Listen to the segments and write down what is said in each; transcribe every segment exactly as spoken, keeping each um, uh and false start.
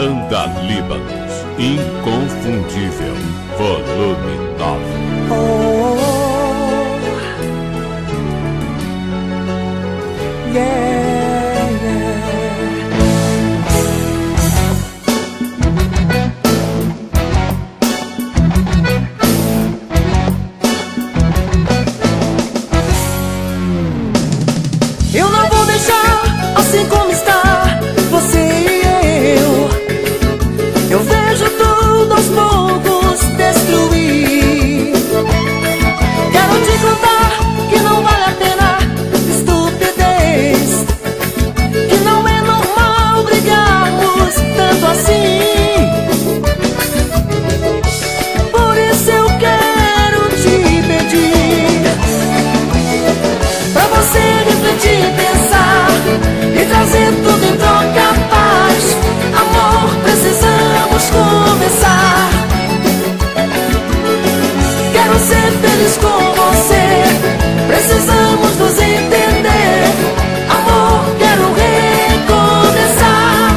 Banda Líbanos, inconfundível, volume nove. Oh, yeah, yeah. Eu não vou deixar assim como está você e eu. Eu vejo tudo aos poucos destruir. Quero te contar que não vale a pena estupidez, que não é normal brigarmos tanto assim. Por isso eu quero te pedir pra você refletir, pensar e trazer tudo em troca, paz, amor, precisamos começar. Quero ser feliz com você, precisamos nos entender. Amor, quero recomeçar.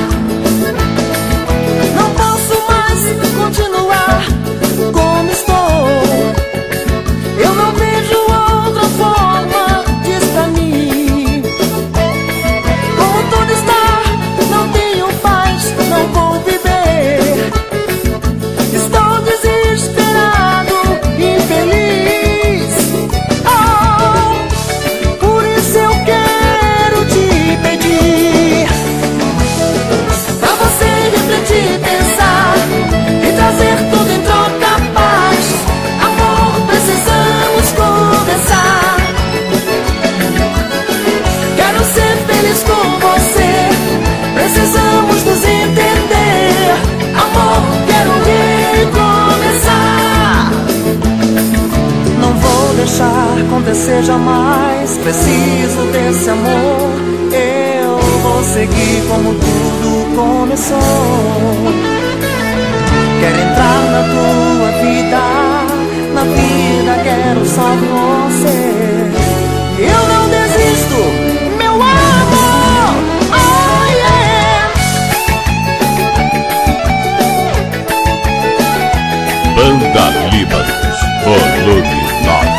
Não posso mais continuar como estou. Eu não vejo outra forma, diz pra mim. Como tudo está, não tenho paz, não vou viver. Estou desesperado, infeliz. Oh, por isso eu quero te pedir pra você refletir, pensar e trazer tudo em troca, paz, amor, precisamos começar. Quero ser feliz com você, precisamos nos entender. Amor, quero recomeçar. Não vou deixar acontecer jamais, preciso desse amor. Eu vou seguir como tudo começou. Quero entrar na tua vida, na vida quero só você. Eu não desisto, meu amor, oh yeah. Banda Líbanos, volume nove.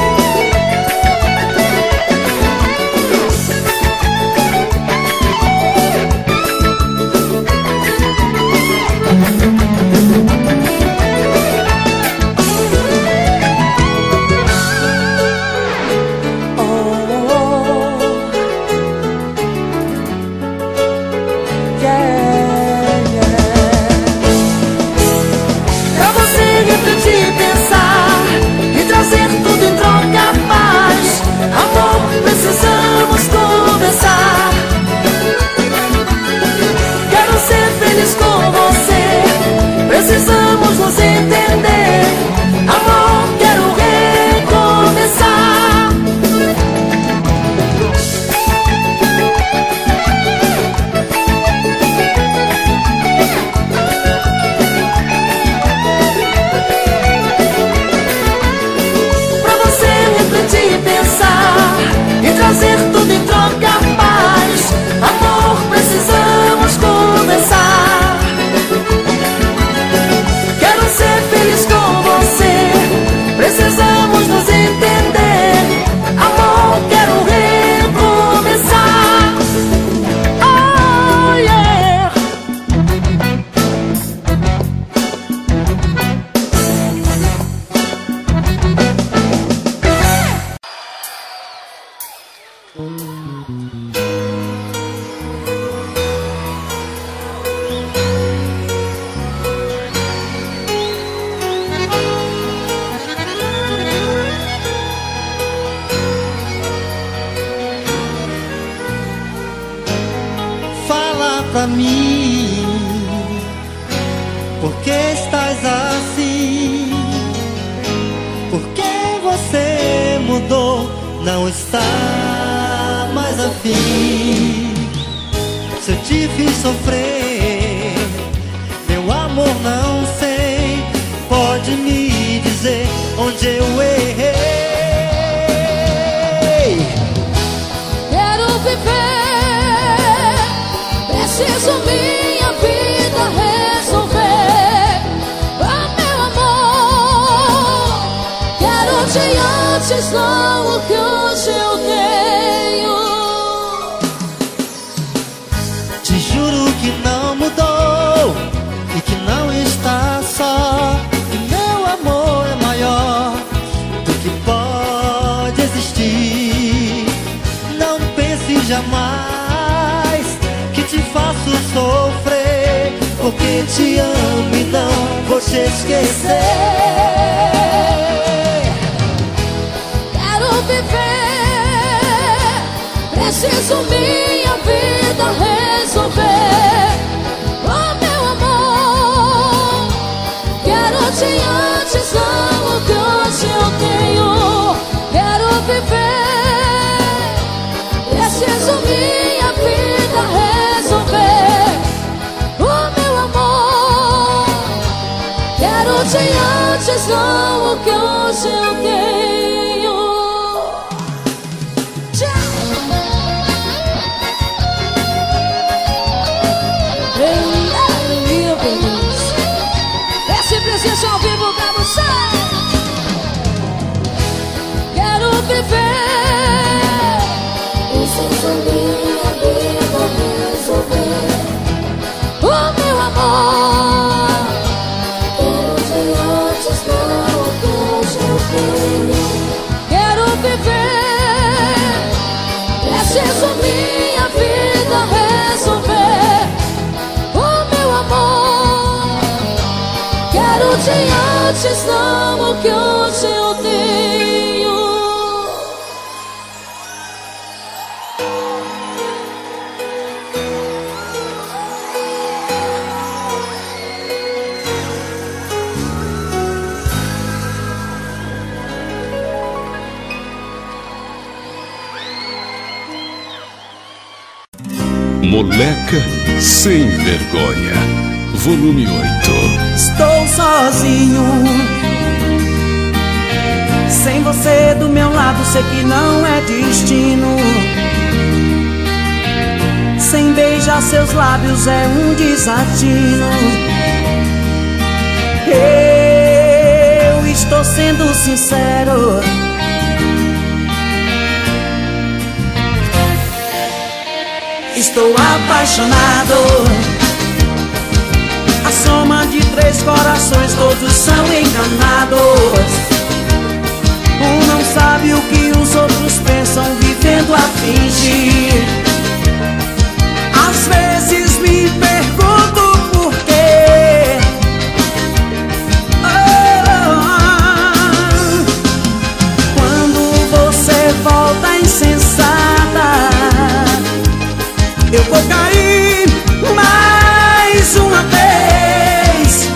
Pra você refletir, pensar e trazer tudo em troca, paz, amor, precisamos conversar. Quero ser feliz com você, precisamos nos entender. Amor, quero recomeçar. Pra você refletir, pensar e trazer tudo em troca, paz, amor, precisamos começar. Quero ser feliz com você, precisamos nos entender. Amor, quero recomeçar. Oh yeah. Fala pra mim, por que estás assim? Por que você mudou, não está mais afim? Se eu te fiz sofrer, meu amor, não sei, pode me dizer onde eu errei? Quero viver, preciso minha vida antes não o que hoje eu tenho. Te juro que não mudou e que não está só, que meu amor é maior do que pode existir. Não pense jamais que te faço sofrer, porque te amo e não vou te esquecer. Quero viver, preciso minha vida resolver. Oh, meu amor, quero te antes não o que hoje eu tenho. Quero viver, preciso minha vida resolver. Oh, meu amor, quero te antes não o que hoje eu tenho. Tchau. Esse presente ao vivo pra você. Quero viver, preciso minha vida resolver. Oh, meu amor, quero te antes não o que hoje eu tenho. Quero viver, preciso minha vida resolver. Oh, meu amor, quero te antes não o que hoje eu tenho. Moleca Sem Vergonha, volume oito. Estou sozinho, sem você do meu lado, sei que não é destino. Sem beijar seus lábios é um desatino. Eu estou sendo sincero, estou apaixonado. A soma de três corações, todos são enganados. Um não sabe o que os outros pensam, vivendo a fingir. Às vezes me pergunto por quê. Oh, quando você volta insensata, eu vou cair mais uma vez.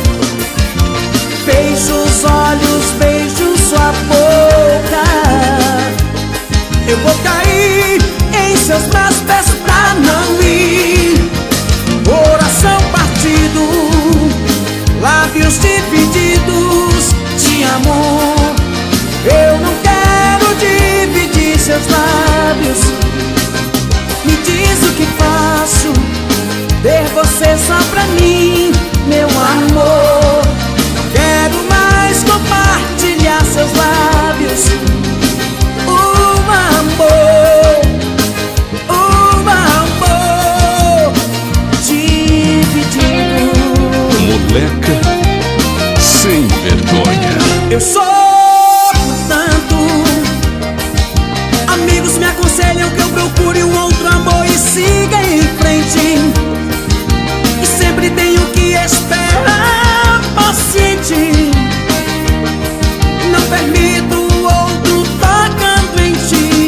Fecho os olhos, beijo sua boca. Eu vou cair em seus braços, peço pra não ir. Coração partido, lábios divididos. Te amo, eu não quero dividir seus lábios. Me diz o que faço, ter você só pra mim, meu amor. Não quero mais compartilhar seus lábios. Um amor, um amor dividido. Moleca Sem Vergonha. Eu sofro tanto, amigos me aconselham que eu procure um outro amor e siga em frente. E sempre tenho que esperar paciente. Não permito o outro tocando em ti.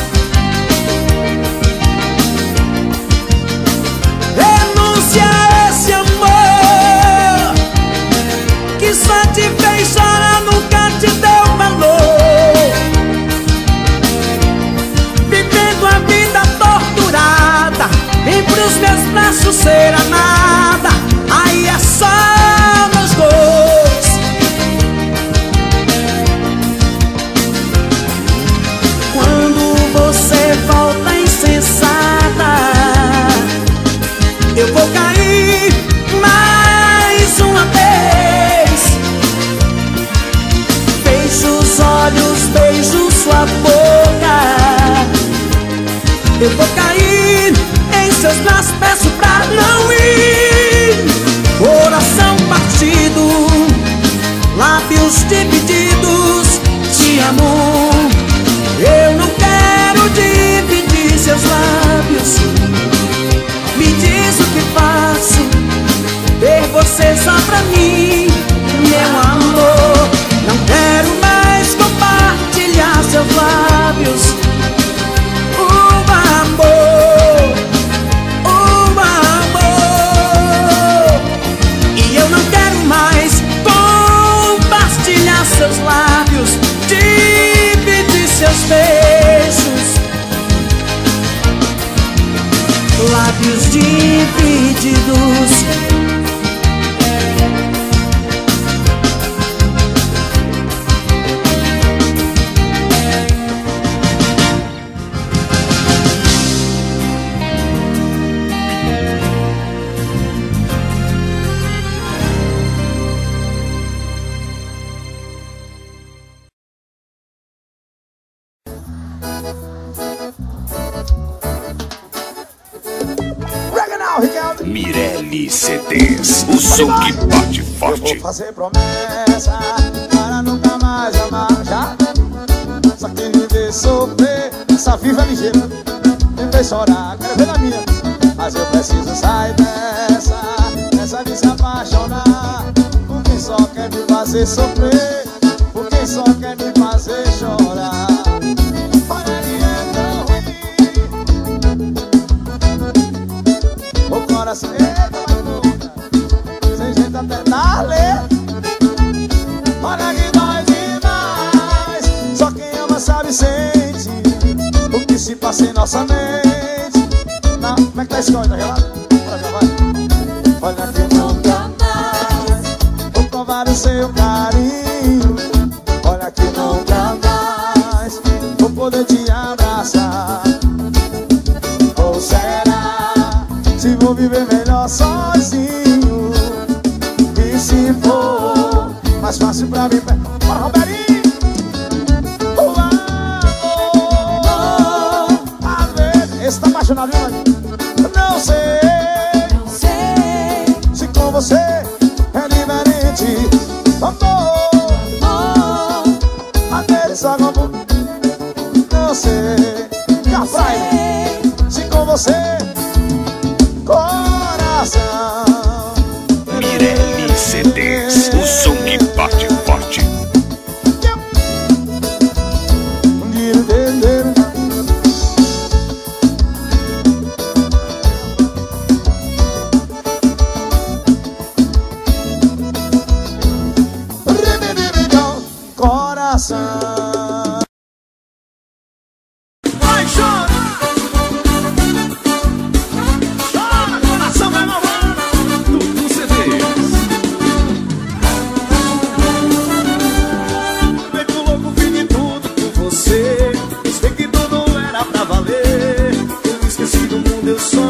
Renuncia a esse amor que só te fez chorar, nunca te lábios divididos, te amo. Eu não quero dividir seus lábios. Me diz o que faço, ter você só pra mim, meu amor. Não quero mais compartilhar seus lábios. O amor, o amor. E eu não quero mais compartilhar seus lábios, dividir seus beijos. Lábios divididos. Mirelli C Ds, o som que bate forte. Eu vou fazer promessa para nunca mais amar, já. Só que me vê sofrer, essa viva ligeira me fez chorar, quero ver na minha. Mas eu preciso sair dessa, dessa de se apaixonar por quem só quer me fazer sofrer, por quem só quer me fazer chorar. Olha, ele é tão ruim, o coração até dar letra. Olha que dói demais. Só quem ama sabe, sente o que se passa em nossa mente. Não, como é que tá esse código, tá gelado? Olha, já vai. Olha que nunca mais vou provar o seu carinho. Olha que nunca mais vou poder te abraçar. Ou será se vou viver melhor sozinho? Se for mais fácil pra mim. Bora, Robertinho! O amor, às vezes. Esse tá apaixonado, viu, mãe? Não sei, não sei se com você é diferente. Amor, amor, às vezes só como. Não sei, não sei se com você, coração. Mirelli C Ds, o som que bate forte. Coração. Vai chorar, chora, coração vai mamar. Tudo C Ds. Feito louco, fiz de tudo por você. Sei que tudo era pra valer. Eu esqueci do mundo, eu só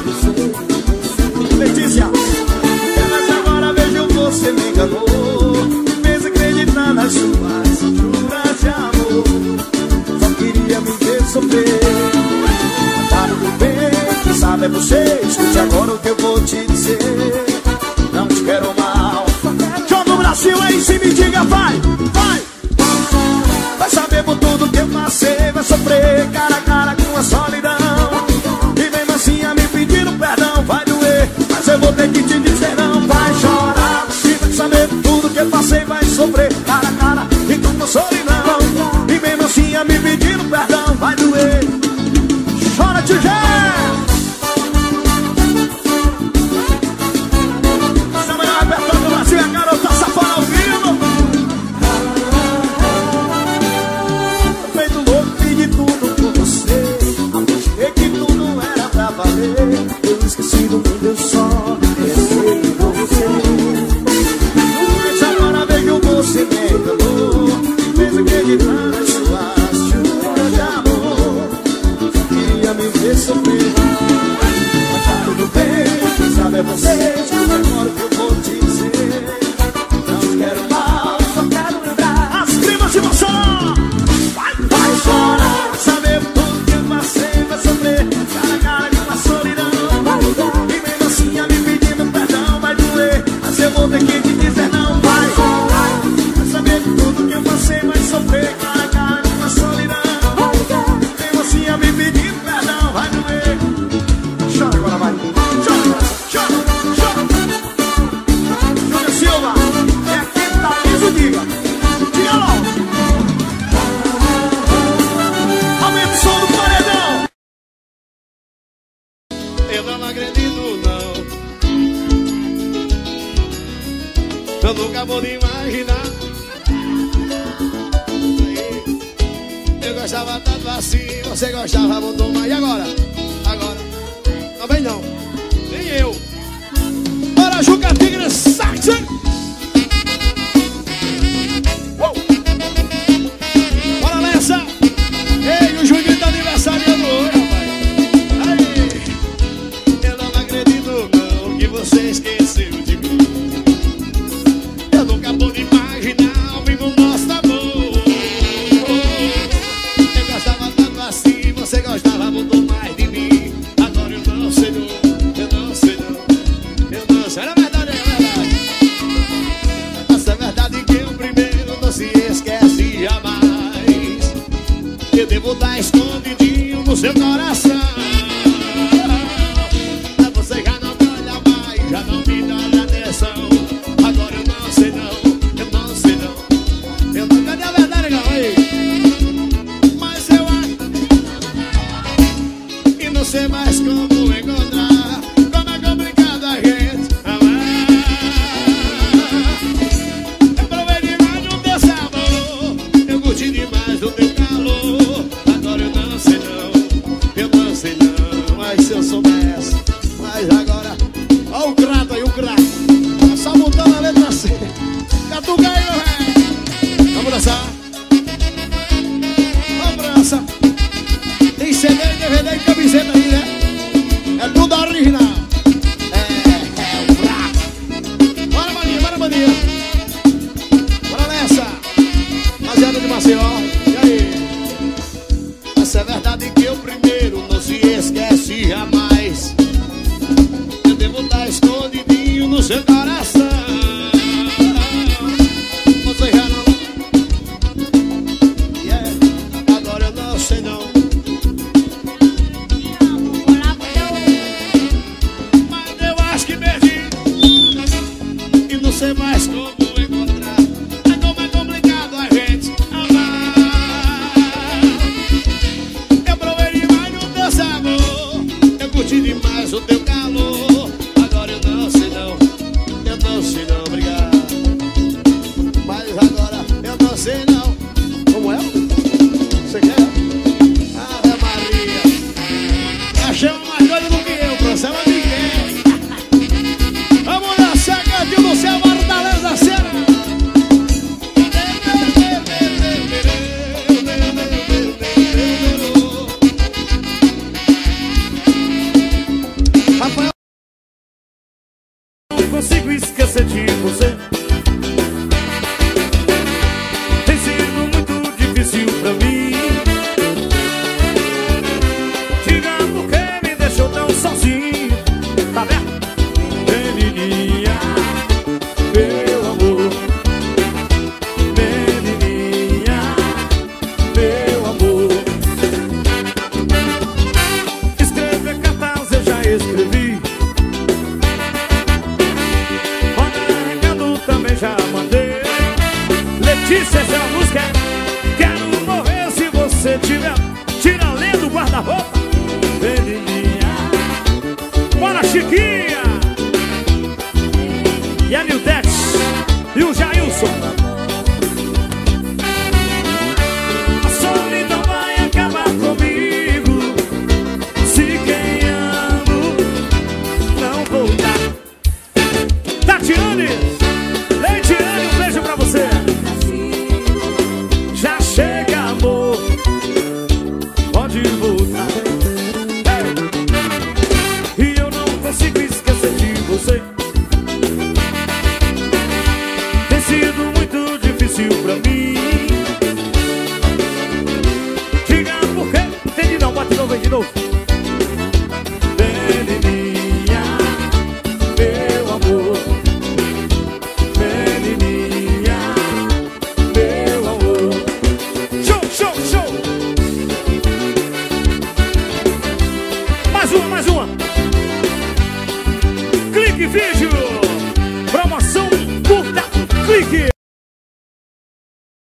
Letícia, mas agora vejo você me enganou. Me fez acreditar nas suas juras de amor. Só queria me ver sofrer. Tá tudo bem, quem sabe é você. Escute agora o que eu vou te dizer. Não te quero mal. Joga o Brasil aí, se me diga, vai, vai. Vai saber por tudo que eu passei. Vai sofrer cara a cara com a solidão. E mesmo assim a me pedindo perdão. Vai doer, mas eu vou ter que te dizer não. Vai chorar, e vai saber por tudo que eu passei. Vai sofrer cara a cara e com a solidão. E mesmo assim a me pedindo perdão. Vai doer, chora, Tijé. Chama aí, apertando o Brasil, a garota safada ao vivo. Feito louco, pedi tudo por você. Apostei que tudo era pra valer. Eu esqueci do mundo, eu só pensei em você. Mas agora vejo você me enganou. gostava tanto assim, você gostava muito mais. E agora? Agora? Também não. Nem eu. Bora, Juca Tigre, sax! Uh! Bora nessa! Ei, o Juninho tá aniversariando hoje, rapaz. Aí. Eu não acredito não que você esqueceu de mim. Eu nunca pude imaginar ao vivo nosso amor. Eu gostava tanto assim, você gostava muito mais de mim. Agora eu não sei não, eu não sei não, eu não sei. Era verdade, é verdade. Essa é verdade que o primeiro não se esquece jamais. Eu devo estar escondidinho no seu coração. Você já não me olha mais, já não me dá atenção. Agora eu não sei não, eu não sei não, eu não. Cadê a verdade, não? Aí. Mas eu acho e não sei mais como encontrar. Como é complicado a gente amar. Eu provei demais do teu sabor, eu curti demais do teu calor. Agora eu não sei não, eu não sei não. Mas se eu soubesse, mas agora, ó o crato aí, o crato. Só mudando a letra C. Catuca aí, meu rei. Vamos dançar. Vamos dançar. Tem C D, D V D e camiseta aí, né? É tudo original. É, é o fraco. Bora, maninha, bora, maninha. Bora nessa. Rapaziada de Maceió. E aí? Essa é verdade que o primeiro não se esquece jamais. Eu devo estar escondidinho no seu coração. Você já não. Yeah. Agora eu não sei não. Mas eu acho que perdi e não sei mais como encontrar. É como é complicado a gente amar. Eu provei demais no teu sabor, eu curti demais o teu calor. Agora eu não sei não, eu não sei não, obrigado. Mas agora eu não sei não. Como é? Você quer? Ave Maria. Achei uma mais doida do que eu, professor, mas ninguém. Vamos dançar, cantinho do céu, Fortaleza, Cena. Rafael, não consigo esquecer de você. Tem sido muito difícil pra mim. Diga por que me deixou tão sozinho. Tá vendo? Menininha, meu amor. Menininha, meu amor. Escrever cartas eu já escrevi. Também já mandei. Letícia, essa é uma música. Quero morrer se você tiver. Tira a lenda do guarda-roupa. Menininha. Bora, Chiquinha. E a Nildex. E o Jailson. A solidão vai acabar comigo. Se quem amo não voltar. Tatiane, Leitiane, um beijo pra você. Já chega, amor, pode voltar. Ei. E eu não consigo esquecer de você. Tem sido muito difícil pra mim. Diga por quê. Entendi não, bate de novo, de novo. Menininha, meu amor. Menininha, meu amor. Show, show, show. Mais uma, mais uma. Clique vídeo. Promoção curta, clique.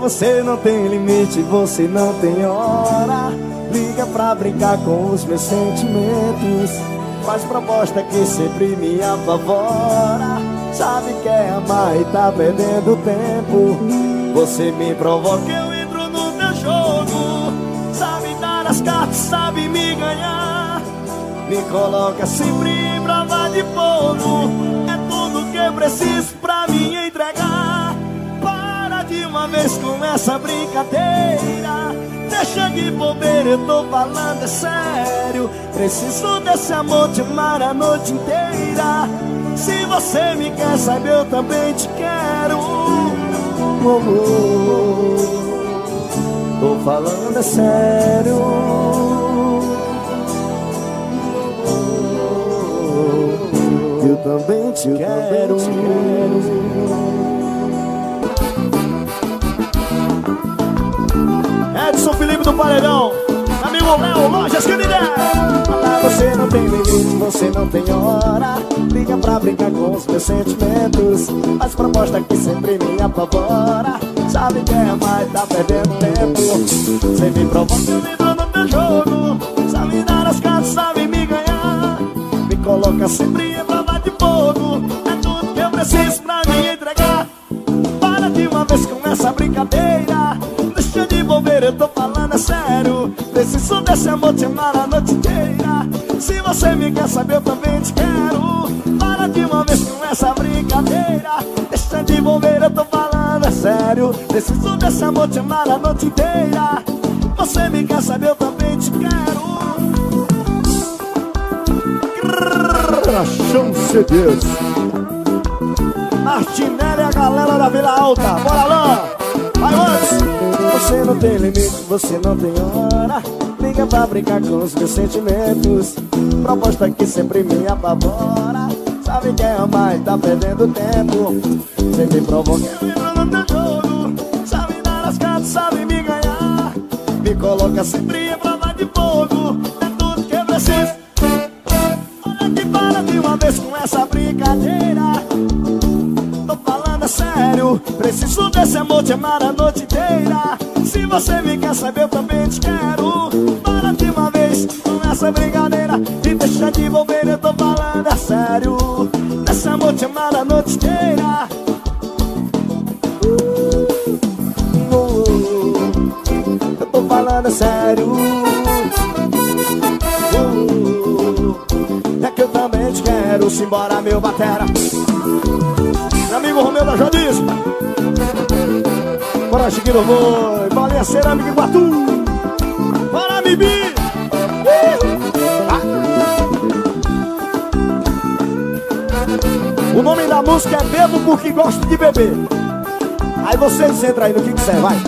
você não tem limite, você não tem hora. Liga pra brincar com os meus sentimentos, faz proposta que sempre me apavora. Sabe que é amar e tá perdendo tempo. Você me provoca, eu entro no teu jogo. Sabe dar as cartas, sabe me ganhar. Me coloca sempre em prova de fogo. É tudo que eu preciso pra me entregar. Para de uma vez com essa brincadeira. Deixa de bobeira, eu tô falando é sério. Preciso desse amor, te amar a noite inteira. Se você me quer, sabe, eu também te quero. Oh, oh, oh. Tô falando é sério. Eu também te eu quero. Também te quero. Edson Felipe do Paredão, amigo Léo, Lojas que me der. Você não tem limite, você não tem hora. Liga pra brincar com os meus sentimentos, faz proposta que sempre me apavora. Sabe que é amar e tá perdendo tempo. Você me provoca, eu entro no teu jogo. Sabe dar as cartas, sabe me ganhar. Me coloca sempre em prova de fogo. É tudo que eu preciso pra me entregar. Para de uma vez com essa brincadeira. Deixa de bobeira, eu tô falando é sério. Preciso desse amor, te amar a noite inteira. Se você me quer, saber, eu também te quero. Para de uma vez com essa brincadeira. Deixa de bobeira, eu tô falando é sério. Preciso desse amor, te amar a noite inteira. Você me quer, saber, eu também te quero. Crachão C Ds. Martinelli e a galera da Vila Alta. Bora lá! Vai, antes! Você não tem limite, você não tem hora. Liga pra brincar com os meus sentimentos, proposta que sempre me apavora. Sabe que é amar e tá perdendo tempo. Você me provoca, eu entro no teu jogo. Sabe dar as cartas, sabe me ganhar. Me coloca sempre em prova de fogo. É tudo que eu preciso. Olha que para de uma vez com essa brincadeira. Tô falando é sério. Preciso desse amor, te amar a noite inteira. Se você me quer, saber, eu também te quero. Para de uma vez com essa brincadeira e deixa de bobeira, eu tô falando é sério. Desse amor, te amar a noite inteira. uh, uh, uh, Eu tô falando é sério. uh, uh, É que eu também te quero. Simbora, meu batera. Meu amigo Romeu da Jodice. Bora, Chiquinho Boi. Bolinha Cerâmica e Guatu. Bora, Bibi. Ah. O nome da música é Bebo Porque Gosto de Beber. Aí vocês entram aí no que quiser, vai.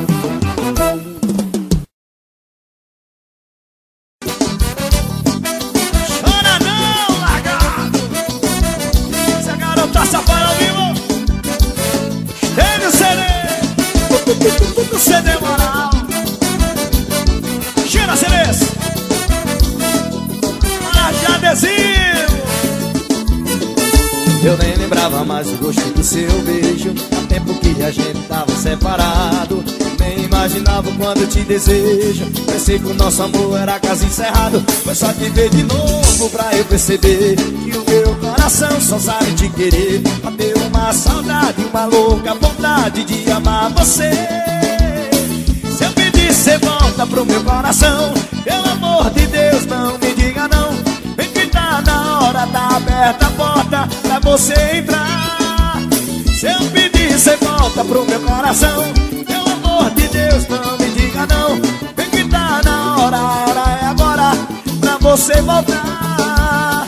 Eu nem lembrava mais o gosto do seu beijo. Há tempo que a gente tava separado. Nem imaginava quando eu te desejo. Pensei que o nosso amor era caso encerrado. Foi só te ver de novo pra eu perceber que o meu coração só sabe te querer. Bateu uma saudade, uma louca vontade de amar você. Se eu pedir, cê volta pro meu coração. Pelo amor de Deus, não me diga não. Vem que tá na hora, tá aberta a porta pra você entrar. Se eu pedir, cê volta pro meu coração. Pelo amor de Deus, não me diga não. Vem que tá na hora, a hora é agora pra você voltar.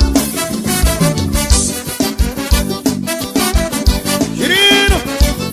Girino!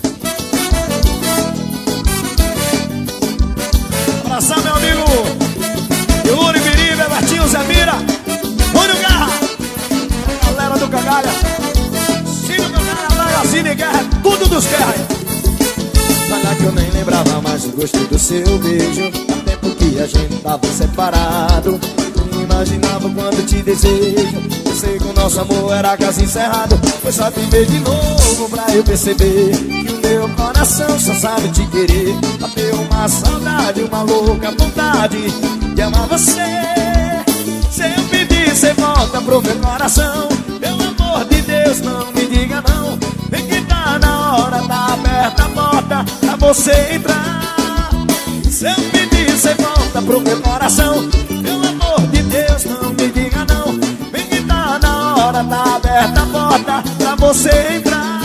Abraçar meu amigo Yuri Biriba, Martinho Zamira, Mônio Garra, galera do Cagalha, Cine Cagalha, Magazine Guerra, tudo dos guerra. Olha que eu nem lembrava mais o gosto do seu beijo. Há tempo que a gente tava separado. Não imaginava quando te desejo. Pensei que o nosso amor era quase encerrado. Foi só te ver de novo pra eu perceber que o meu coração só sabe te querer. Bateu uma saudade, uma louca vontade de amar você. Se eu pedir, cê volta pro meu coração. Pelo amor de Deus, não me diga não. Vem que tá na hora, tá aberta a porta pra você entrar. Se eu pedir, cê volta pro meu coração. Pelo amor de Deus, não me diga não. Vem que tá na hora, tá aberta a porta pra você entrar.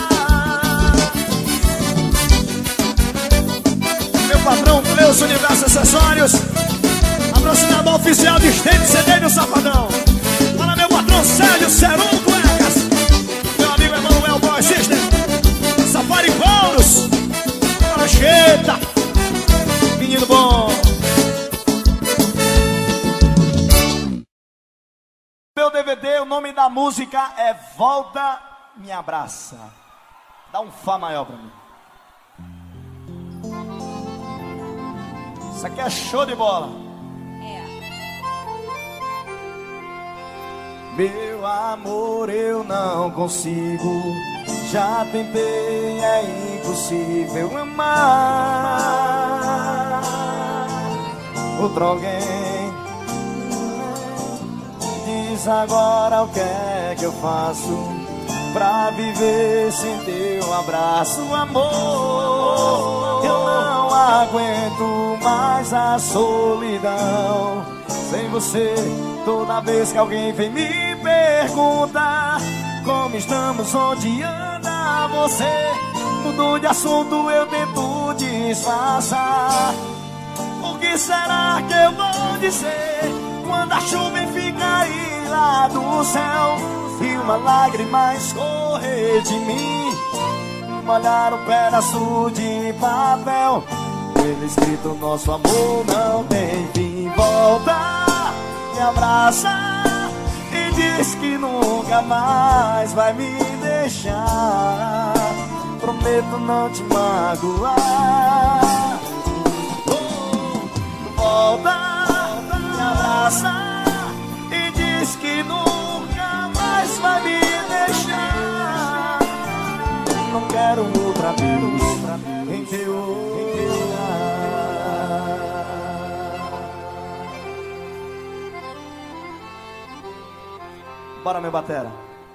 Meu patrão, meus Universo Acessórios, patrocinador oficial de Estende C D do Safadão. Fala meu patrão Sérgio Serum Cuecas, meu amigo Emanuel Boy System, Safari Couros, Prancheta, menino bom. Meu D V D, o nome da música é Volta Me Abraça. Dá um Fá maior pra mim. Isso aqui é show de bola. Meu amor, eu não consigo. Já tentei, é impossível amar outro alguém. Diz agora o que é que eu faço pra viver sem teu abraço, amor. Eu não aguento mais a solidão sem você. Toda vez que alguém vem me perguntar como estamos, onde anda você, mudou de assunto, eu tento disfarçar. O que será que eu vou dizer quando a chuva fica aí lá do céu e uma lágrima escorrer de mim, molhar um pedaço de papel? Ele escrito, nosso amor não tem fim. Volta, me abraça e diz que nunca mais vai me deixar. Prometo não te magoar. Oh, volta, me abraça e diz que nunca mais vai me deixar. Não quero outra vez em teu lugar. Bora, meu batera.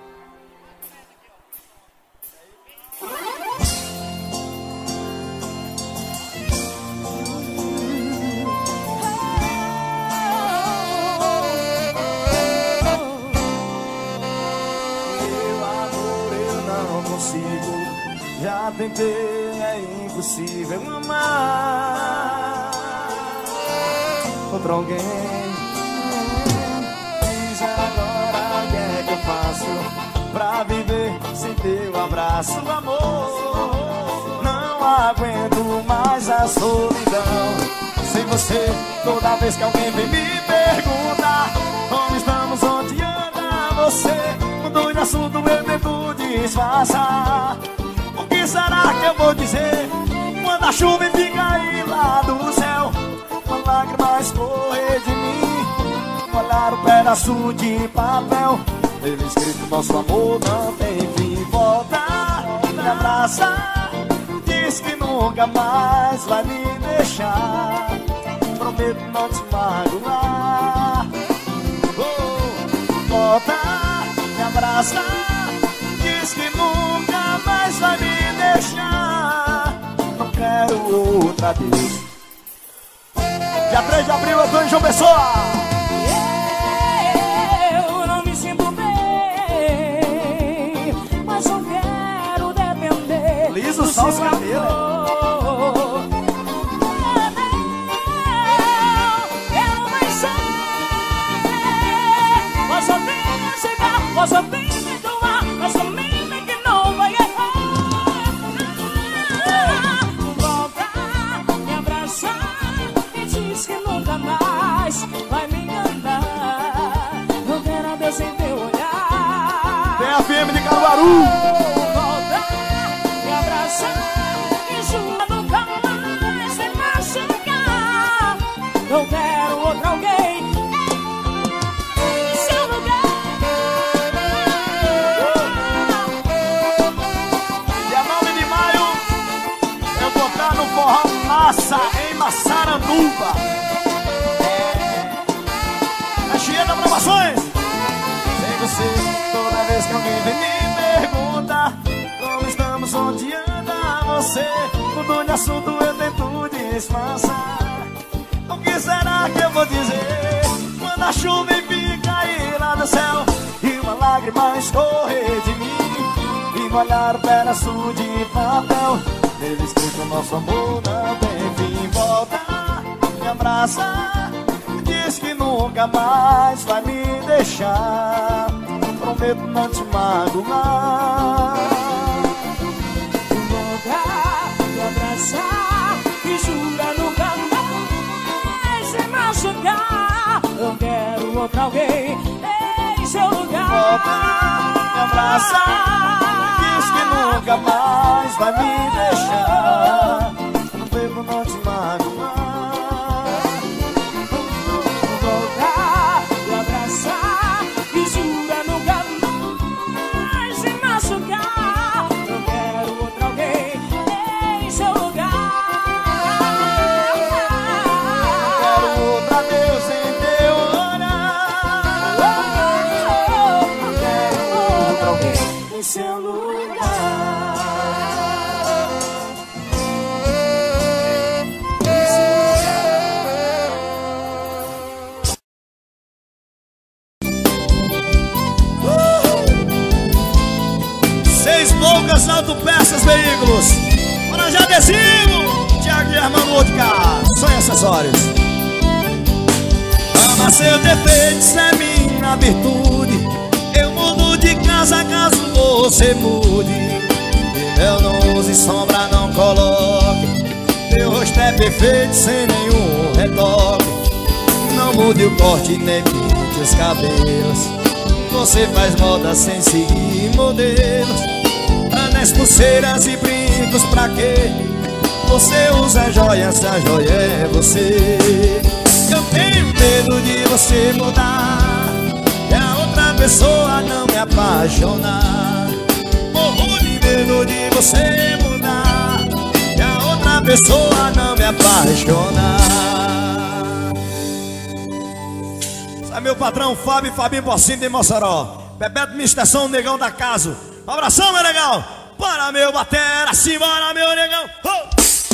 Meu amor, eu não consigo. Já tentei, é impossível amar outro alguém. Diz agora o que é que eu faço pra viver sem teu abraço, amor. Não aguento mais a solidão sem você. Toda vez que alguém vem me perguntar como estamos, onde anda você, mudou de assunto, eu tento disfarçar. O que será que eu vou dizer quando a chuva fica aí lá do céu, uma lágrima escorrer de mim, molhar um pedaço de papel? Ele escrito, nosso amor não tem fim. Volta, me abraça, diz que nunca mais vai me deixar. Prometo não te magoar. Oh, volta, me abraça, diz que nunca mais vai me deixar. Não quero outra vez. Dia três de abril eu tô em João Pessoa. Eu não me sinto bem, mas só quero depender. Liso, salsa, cabelo. Posso bem me doar, mas também que não vai errar. Volta, me abraçar e diz que nunca mais vai me enganar. Não quero a Deus sem teu olhar. Tem a F M de Caruaru. Volta, me abraçar e jura nunca mais vai machucar. Não quero outro alguém. Seu lugar Massa, em Massaranduba. É. A Chieta Promoções. Sem você, toda vez que alguém vem me pergunta como estamos, onde anda você, mudou de assunto, eu tento disfarçar. O que será que eu vou dizer quando a chuva enfim cair lá do céu e uma lágrima escorrer de mim e molhar um pedaço de papel? Ele escrito nosso amor não tem fim. Volta, me abraça, diz que nunca mais vai me deixar. Prometo não te magoar. Volta, me abraçar e jura nunca mais se machucar. Eu quero outro alguém em seu lugar. Volta, me abraça, diz que nunca mais vai me deixar. Prometo não te magoar. Voltar, me abraçar e jura nunca mais se machucar. Eu quero outro alguém em seu lugar. Quero outra Deus em teu olhar. Quero outro alguém em seu lugar. Seis Bocas Autopeças Veículos, para já adesivo, Thiago e Armando Vodka, Sonho Acessórios. Ama seu defeito, isso é minha virtude. Eu mudo de casa caso você mude. E eu não use sombra, não coloque. Meu rosto é perfeito, sem nenhum retoque. Não mude o corte, nem pinte os cabelos. Você faz moda sem seguir modelos. Anéis, pulseiras e brincos, pra quê? Você usa joias, se a joia é você. Eu tenho medo de você mudar e a outra pessoa não me apaixonar. Morro de medo de você mudar e a outra pessoa não me apaixonar. Sai meu patrão Fábio, Fabinho Porcinho de Mossoró, Bebeto Mistação, Negão da Caso. Um abração, meu negão. Para meu batera, simbora, meu negão. Oh!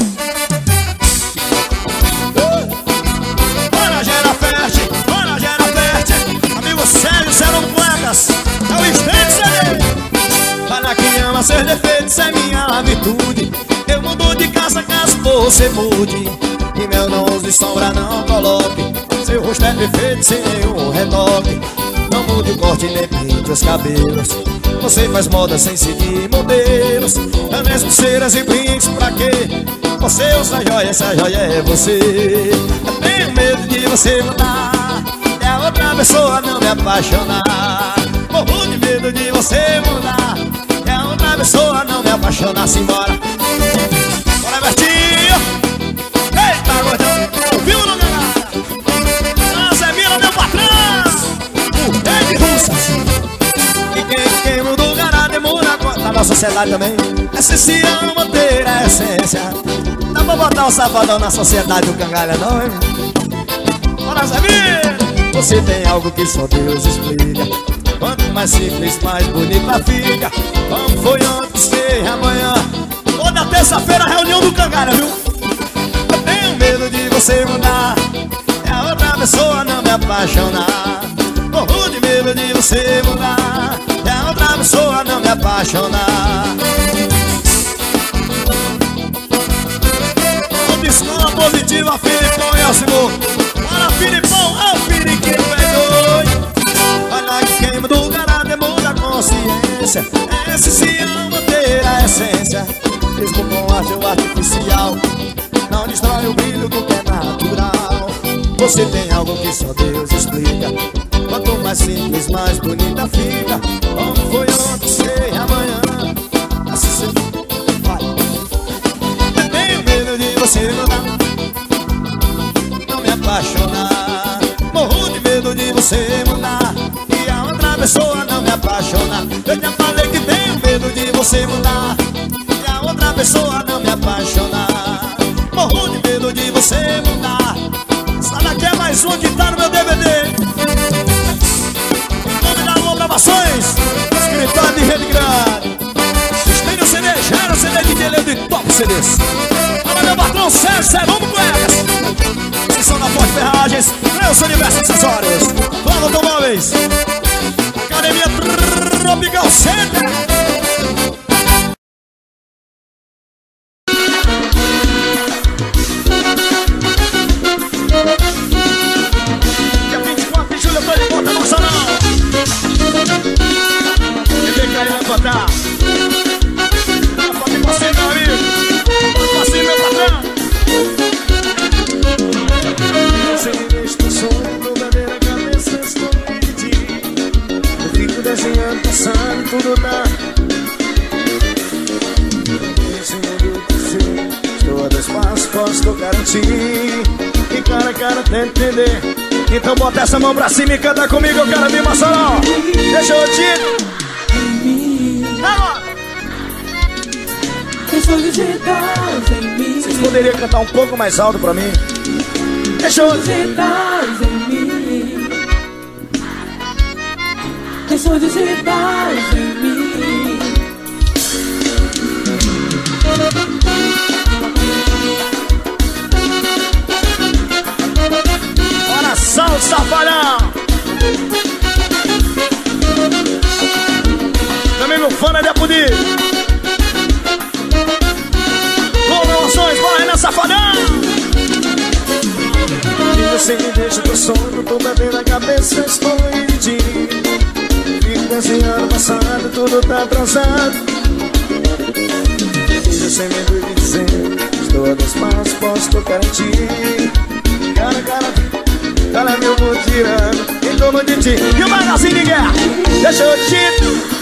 Bora, Gera Ferte, bora, Gera Ferte. Amigo Sérgio, Serão Cuecas, é o instante, Sérgio. Para quem ama seus defeitos, é minha virtude. Eu mudo de casa caso você mude. E meu não use sombra, não coloque. Seu rosto é perfeito, sem nenhum retoque. Não mude o corte, nem pinte os cabelos. Você faz moda sem seguir modelos. Anéis, pulseiras e brincos, pra quê? Você usa joia, essa joia é você. Eu tenho medo de você mudar e a outra pessoa não me apaixonar. Morro de medo de você mudar e a outra pessoa não me apaixonar. Simbora. Bora, Bertinho. Eita, gordão. Ouviu, não, galera? Zé Mila, meu patrão. O rei de Russas. E quem, quem mudou o gará demora na nossa sociedade também. É essencial manter a essência. Dá pra botar o safadão na sociedade do cangalha não, hein? Bora, Zé Mila. Você tem algo que só Deus explica. Quanto mais simples, mais bonita fica. Como foi ontem, seja amanhã. Toda terça-feira, reunião do cangalha, viu? Eu tenho medo de você mudar e a outra pessoa não me apaixonar. Morro de medo de você mudar e a outra pessoa não me apaixonar. Escola Positiva, Filipão e Alcimor. Para Filipão, é o Filiquinho, é doido. Olha que quem mudou o caráter muda a consciência. É essencial manter a essência. Mesmo com arte ou artificial, não destrói o brilho do que é natural. Você tem algo que só Deus explica. Quanto mais simples, mais bonita fica. Como foi ontem, sei amanhã. Assim você vai. Eu tenho medo de você mudar, não me apaixonar. Morro de medo de você mudar e a outra pessoa não me apaixonar. Eu já falei que tenho medo de você mudar e a outra pessoa não me apaixonar. Morro de medo medo de você mudar. Essa daqui é mais uma que tá no meu D V D. O nome da Lua Gravações, escritório de Rede Grande. Estênio C D, gera C D de Telendo e Top C Ds. Olha meu patrão Sérgio, Sérgio, vamos com elas. Vocês são da Forte Ferragens, Nelson Universo Acessórios, Flávio Automóveis, Academia Tropical Center. Dia vinte e quatro de julho eu tô de volta nacional. E vem cá e levantar. Pode você, meu amigo. Pode você, meu patrão. Você me deixa no sonho, toda vez na cabeça estou de ti. Eu fico desenhando, pensando, tudo dá. Esse mundo que sei, estou a dois passos, posso garantir. E cara a cara tenta entender. Então bota essa mão pra cima e canta comigo, eu quero vir Mossoró. Deixa eu te... Agora! Vocês poderiam cantar um pouco mais alto pra mim? Deixa eu... em mim. Deixou digitais em mim. Coração safadão. Também meu fã é de apudir. Promoções, bora aí na safadão. E você me deixa pro sono, toda vez na cabeça estou em ti. Fico desenhando, passado, tudo tá atrasado. E você me deve dizer, estou a dois passos, posso tocar em ti. Cara, cara, cara, meu vou tirando em torno de ti. E o magazine de guerra, deixa eu te...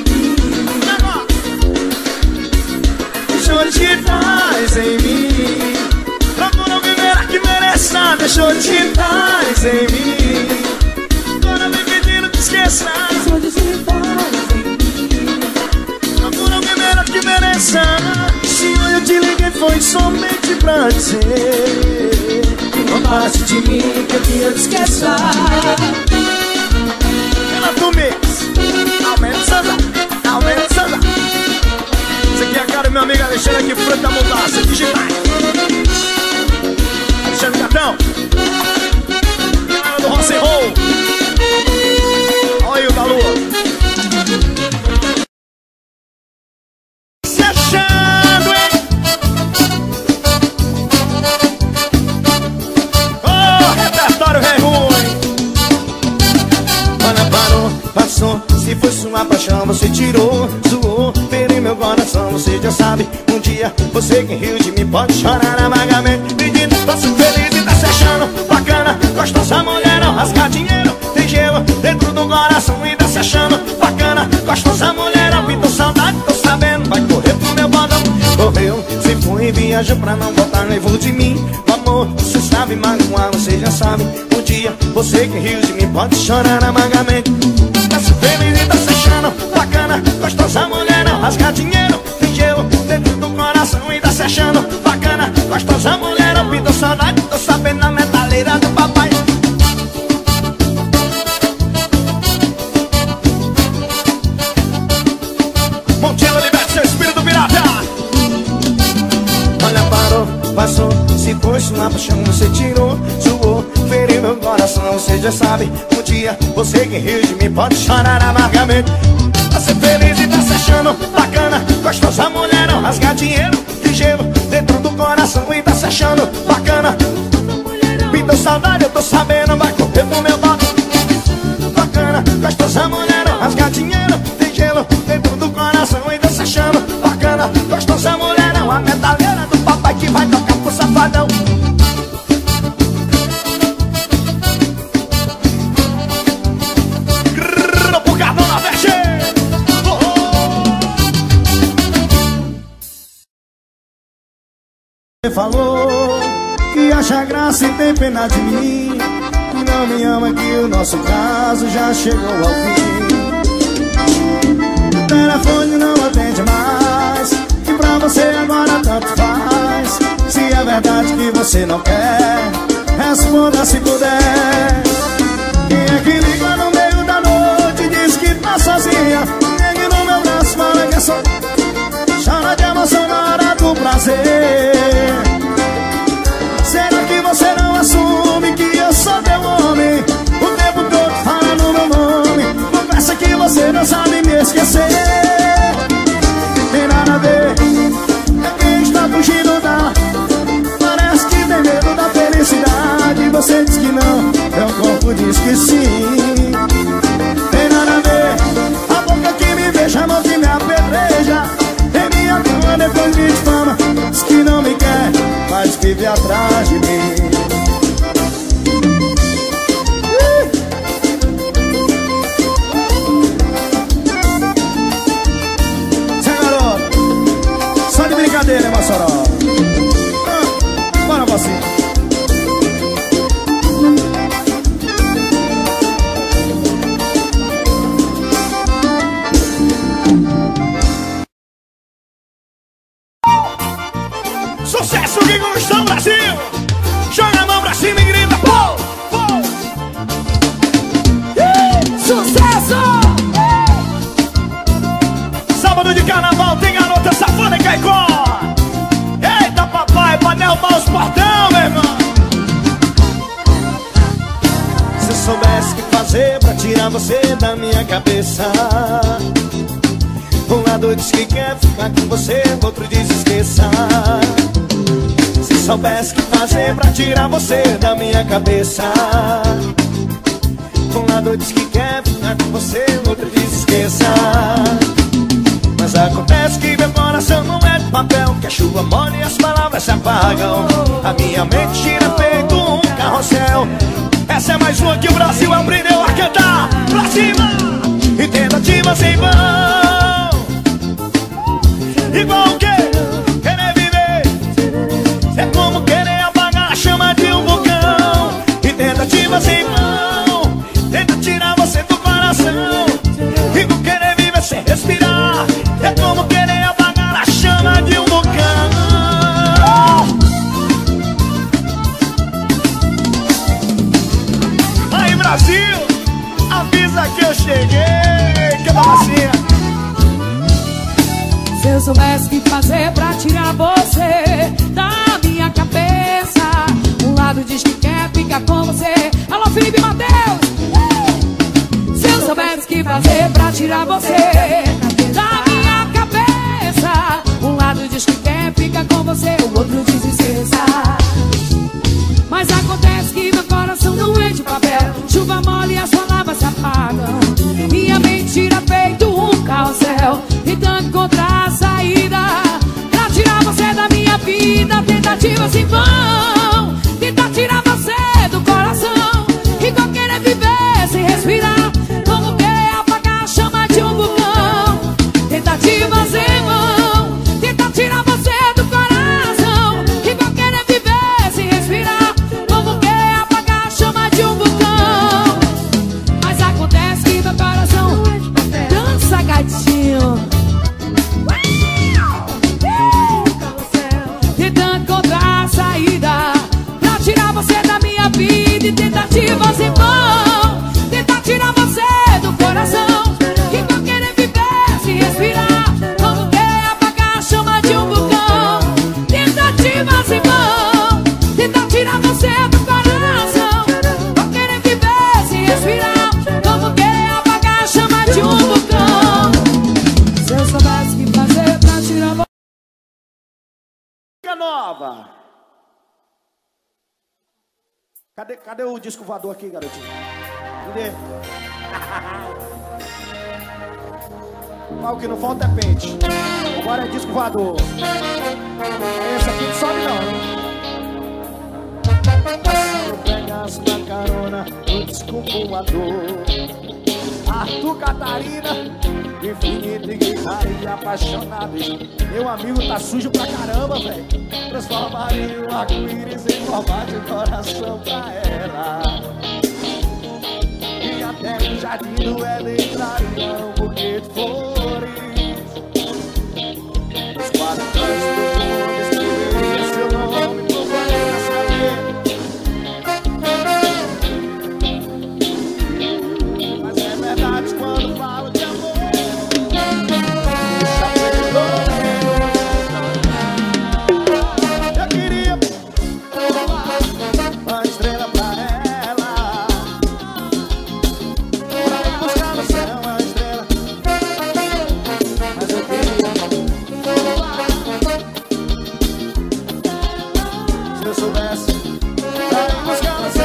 Deixa eu te dar em mim. Procura o primeiro que mereça. Deixa eu te dar em mim. Agora vem pedindo que esqueça. Deixou digitais em mim. Procura o primeiro que mereça. Se eu te liguei foi somente pra dizer que não parte de mim, que eu queria te esqueça. Ela do mix. Aumenta o Santa, aumenta o Santa. Esse aqui é a cara do meu amigo Alexandre aqui, fruto da mudança, digitais. Alexandre Gatão. Galera do Rock and Roll. Olha aí o da Lua. Se achando, hein? Oh, repertório rei ruim. Olha, parou, passou. Se foi sua paixão, você tirou, zoou, feriu meu coração, você já sabe. Um dia, você que riu de mim pode chorar amargamente, pedindo, posso feliz e tá se achando bacana. Gostosa mulher, não rasgar dinheiro, tem gelo dentro do coração e tá se achando bacana. Gostosa mulher, não pintou saudade, tô sabendo, vai correr pro meu bodão. Correu, se foi e viajou pra não voltar, levou de mim o amor, você sabe magoar, você já sabe. Um dia, você que riu de mim pode chorar amargamente. Tá se feliz e tá se achando bacana. Gostosa mulher, não rasgar dinheiro, tem gelo dentro do coração e tá se achando bacana. Gostosa mulher, não pintou saudade, tô sabendo na metaleira do papai. Montiel liberte seu espírito pirata. Olha, parou, passou. Se fosse uma paixão, você tirou, zoou, feriu meu coração, você já sabe. Um dia, você que riu de mim pode chorar amargamente. Tá se feliz e tá se achando bacana. Gostosa mulher, não rasgar dinheiro, tem gelo dentro do coração e tá se achando bacana. Pintou saudade, eu tô sabendo, vai correr pro meu bote. Bacana, gostosa mulher, não rasgar dinheiro, tem gelo dentro do coração e tá se achando bacana. Gostosa mulher, não, a metaleira do papai que vai tocar pro safadão. Grrrr, pro cartão na veste. Você falou que acha graça e tem pena de mim, que não me ama, que o nosso caso já chegou ao fim. O telefone não atende mais, e pra você agora tanto faz. Se é verdade que você não quer? Responda se puder. Quem é que liga no meio da noite e diz que tá sozinha? Pegue no meu braço, fala que é só. Chora de emoção na hora do prazer. Será que você não assume que eu sou teu homem? O tempo todo fala no meu nome. Confessa que você não sabe me esquecer. Tem nada a ver, é quem está fugindo da. Parece que tem medo da felicidade. Você diz que não, meu corpo diz que sim. Tem nada a ver, a boca que me beija, a mão que me apedreja. Em minha cama depois me difama. Diz que não me quer, mas vive atrás de mim. Zé garoto, só de brincadeira, hein, Mossoró? Ah, bora, você. Sucesso que conquistou o Brasil. Joga a mão pra cima e grita pô, pô. Sucesso! Sábado de carnaval tem garota safada em Caicó. Eita papai, pra derrubar os portão, meu irmão. Se eu soubesse o que fazer pra tirar você da minha cabeça. Um lado diz que quer ficar com você, outro diz esqueça. Se soubesse o que fazer pra tirar você da minha cabeça. Um lado diz que quer ficar com você, outro diz esqueça. Mas acontece que meu coração não é de papel, que a chuva molha e as palavras se apagam. A minha mente gira feito um carrossel. Essa é mais uma que o Brasil aprendeu a cantar. Pra cima! E tentativas em vão. Igual o quê? Querer viver é como querer apagar a chama de um vulcão. E tentativas em vão. Tenta tirar você do coração. Igual querer viver sem respirar é como querer apagar a chama de um vulcão. Aí Brasil, avisa que eu cheguei. Que balancinha. Se eu soubesse o que fazer pra tirar você da minha cabeça. Um lado diz que quer ficar com você. Alô, Felipe Mateus! Se eu soubesse o que fazer pra tirar você da minha cabeça. Um lado diz que quer ficar com você, o outro diz esqueça. Mas acontece que meu coração não é de papel. Chuva mole e as palavras se apagam. Minha mentira feito um carrossel, tentando encontrar a saída pra tirar você da minha vida. Tentativas em vão. Tentar tirar você do coração. Igual querer viver sem respirar, como querer apagar a chama de um vulcão. Tentativas em vão. Tentar tirar você do coração. Igual querer viver sem respirar, como querer apagar a chama de um vulcão. Mas acontece que meu coração dança gatinho. Tentando encontrar a saída pra tirar você da minha vida. E tentativas em vão. Tentar tirar você do coração. Igual querer viver sem respirar, como querer apagar a chama de um vulcão. Tentativas em vão. Tentar tirar você do coração. Igual querer viver sem respirar, como querer apagar a chama de um vulcão. Se eu soubesse o que fazer pra tirar você. Música nova. Cadê, cadê o disco voador aqui, garotinho? Cadê? Ah, o que não falta é pente. Agora é disco voador. Esse aqui não sobe não. Se eu pegasse na carona no disco voador, Arthur Catarina, infinito e gritaria apaixonado. Meu amigo tá sujo pra caramba, velho. Transformaria o arco-íris em formato de coração pra ela. E até no jardim do Éden entraria um buquê de flores. Os quatro cantos do mundo escreveria seu nome. soubesse, vai buscar você.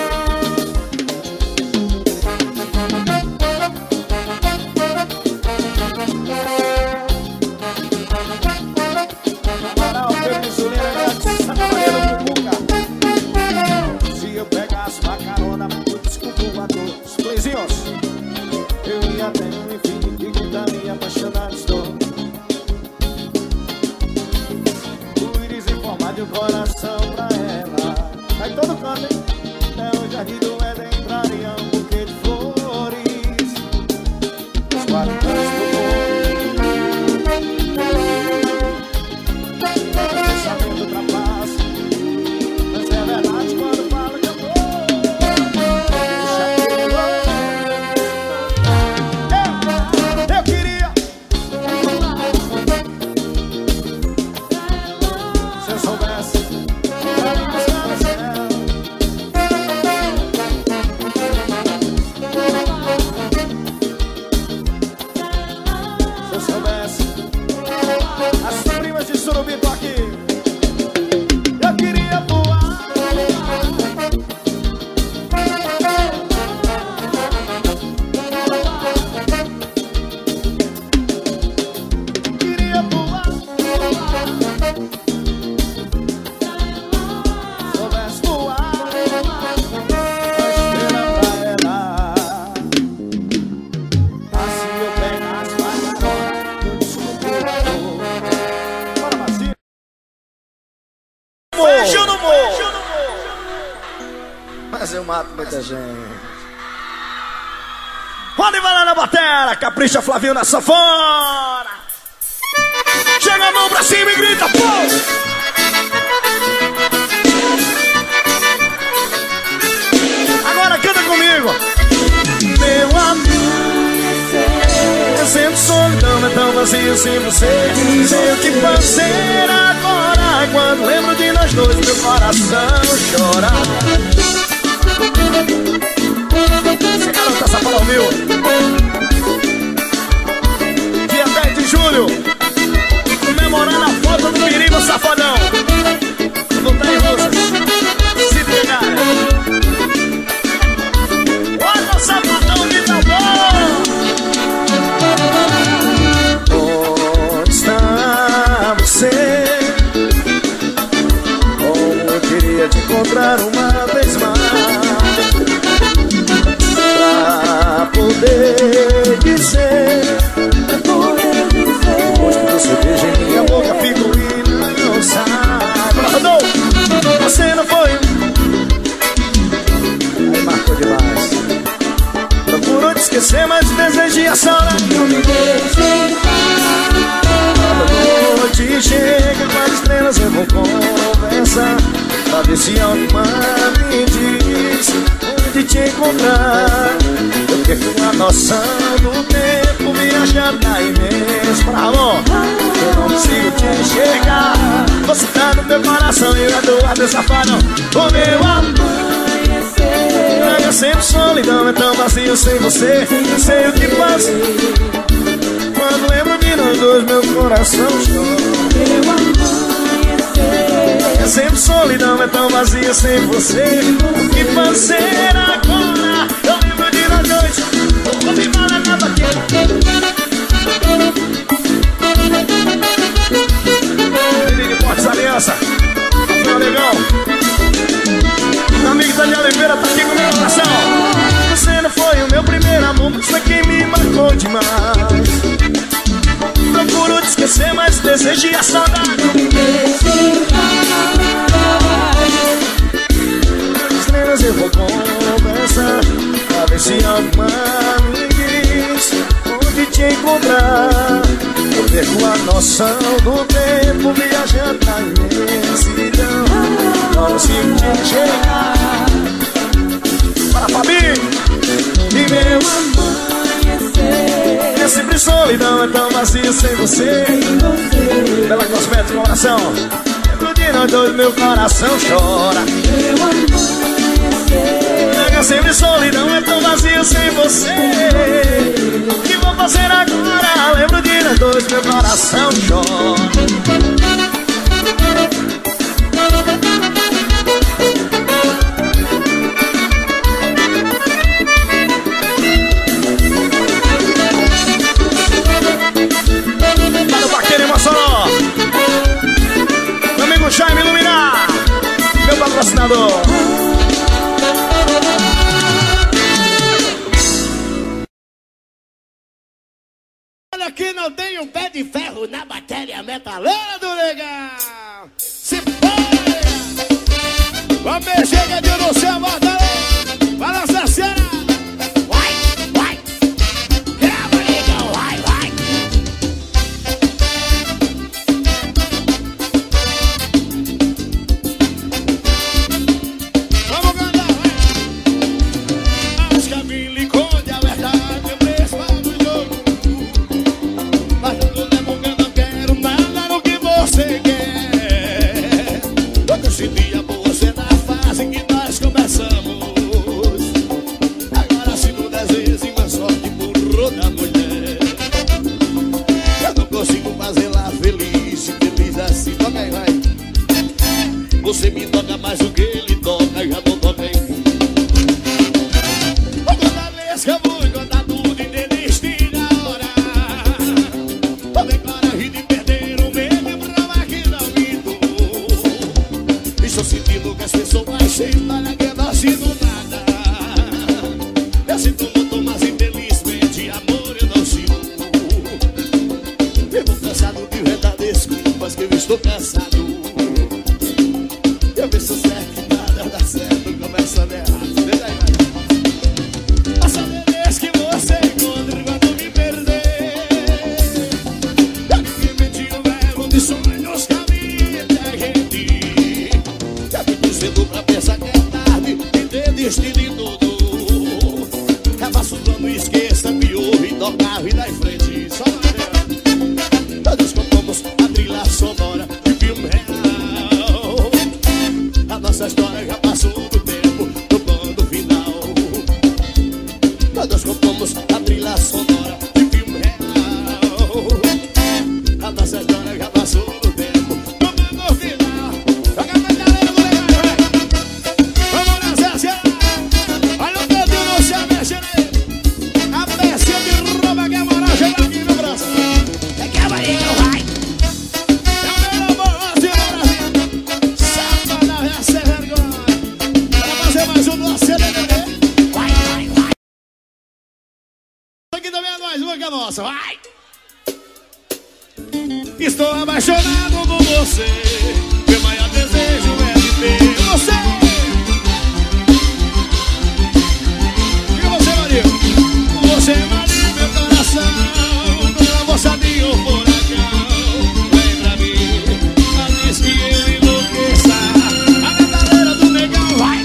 Para o Pedro Insulina, Santa Maria do Cucuca. Se eu pegasse uma carona, desculpa uma dor. Os playzinhos, eu ia até o infinito da minha apaixonada estou. O íris em forma de um coração pra ela. Aí todo canto, hein? Até o jardim do Éden entraria um buquê de flores. Os quatro cantos do mundo, pensamento ultrapassa. Mas é verdade quando fala que amor. Eu queria. Se eu soubesse, vai buscar no céu. Se eu soubesse, as primas de Surubim estão aqui. Eu queria voar. Queria voar. Soubesse voar. A estrela pra ela. Assim eu pegasse mais agora. Eu desculpo a dor. Bora, Marcinho. Beijo no morro. Mas eu mato muita gente. Roda vai lá na batera, capricha Flavinho na sanfona. Chega a mão pra cima e grita, pô! Agora canta comigo. Meu amor, eu sinto solidão, é tão vazio sem você. Sei o que fazer agora. Quando lembro de nós dois, meu coração chora. Esse garota safadão meu. Dia dez de julho, comemorando a foto do perigo safadão. Não tem rosas, se pegar. Olha o safadão de tambor. Onde está você? Como eu queria te encontrar uma vez mais, pra poder dizer, depois que você beija em minha boca, fico e não sai. Rodou, você não foi. Aí marcou demais. Procurou te esquecer, mas desejei a saudade. Não me deixe em paz. Quando a noite chega com as estrelas, eu vou conversar pra ver se alguma me diz onde te encontrar. Eu perco a noção do tempo, viajando na imensa pra amor. Eu não consigo te enxergar. Você tá no meu coração e eu adoro meu safadão. O meu amor, eu sempre solidão, é tão vazio sem você. Não sei o que faço. Quando lembro de nós dois, meu coração chora. É sempre solidão, é tão vazio sem você. O que fazer agora? Eu lembro de nós dois. Vou me falar nada aqui. Menino Fortes Aliança, meu legal. Meu amigo Daniel Oliveira tá aqui com o meu coração. Você não foi o meu primeiro amor, mas foi quem me marcou demais. Procuro te esquecer, mas desejei a saudade. As estrelas eu vou conversar pra ver se alguma me diz onde te encontrar. Eu perco a noção do tempo, viajando na imensidão. Não consigo te enxergar. Para Fabi e meu amor, é sempre solidão, é tão vazio sem você. Bela Cosmética, coração. Lembro de nós dois, meu coração chora. É sempre solidão, é tão vazio sem você. O que vou fazer agora? Lembro de nós dois, meu coração chora. patrocinador. Olha que não tem um pé de ferro na bateria metaleira do legal. Se foi! Vamos mexer que eu não sei a batalha. Balança a cena. Vai, vai. Grava, legal, vai, vai. Vamos cantar, vai. Acho que a Billy Conde, a verdade, eu mesmo no jogo. Mas eu não levo que eu não quero nada no que você quer. Quando eu sentia por você na fase que nós começamos. Agora sinto desejo e uma sorte por da mulher. Eu não consigo fazê-la feliz, feliz assim. Toca aí, vai. Você me toca mais do que ele toca, já não toca em mim. Toda vez que eu vou contar tudo e desistir na hora. Eu tenho coragem de perder o medo e provar que não minto. Estou sentindo que as pessoas sentem, olha que eu não sinto nada. Eu sinto muito, mas infelizmente amor eu não sinto. Vivo cansado de inventar desculpas que eu estou cansado. Eu penso certo que nada dá certo, começa a dar errado. Deixa aí, vai. Passa a vez que você encontra quando me perder. Eu que meti o verbo de sonhos que a vida é gente. Eu que dizendo pra pensar que é tarde e ter destino de tudo. Refaça o plano e esqueça, me ouve e toca a vida em frente. Só maneira. Todos contamos a trilha sonora de filme real. A nossa história já passou do tempo do bando final. Todos contamos a trilha sonora de filme real. A nossa história já passou do tempo do bando final. Toca a medalha do legal, vai. Vamos nessa cena. Olha o dedinho no céu mexendo aí. A pecinha de roupa que a moral chega aqui no braço. É que a barriga vai. É o melhor bolso do Brasil. Safada, vai ser vergonha. Para fazer mais um do C D D. Vai, vai, vai. Isso aqui também é mais uma que é nossa, vai. Estou apaixonado por você. Meu maior desejo é de ter você. Diga você, Maria. Você, Maria, meu coração. Como uma moçadinha ou furacão. Vem pra mim, antes que eu enlouqueça. A metaleira do negão, vai.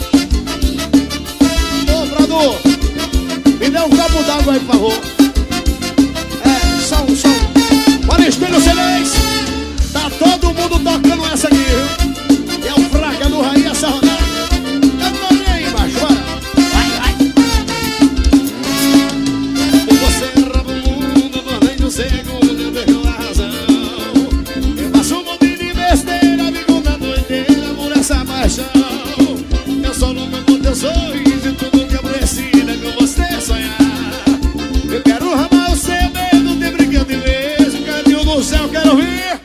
Ô, Prado, me dê um copo d'água aí, por favor. É, som, som. Olha, espelho C dez. Tá todo mundo tocando essa aqui, viu? É o fraca do Rainha essa rodada. Eu tô nem aí embaixo, bora. Vai, vai. Você rouba o mundo por meio do segundo, eu perco a razão. Eu faço um monte de besteira, vivo na doideira por essa paixão. Eu sou louco por teu sorriso e tudo que eu preciso é com você sonhar. Eu quero ramar o seu medo, te brincando e vejo, cantinho no céu, quero ver.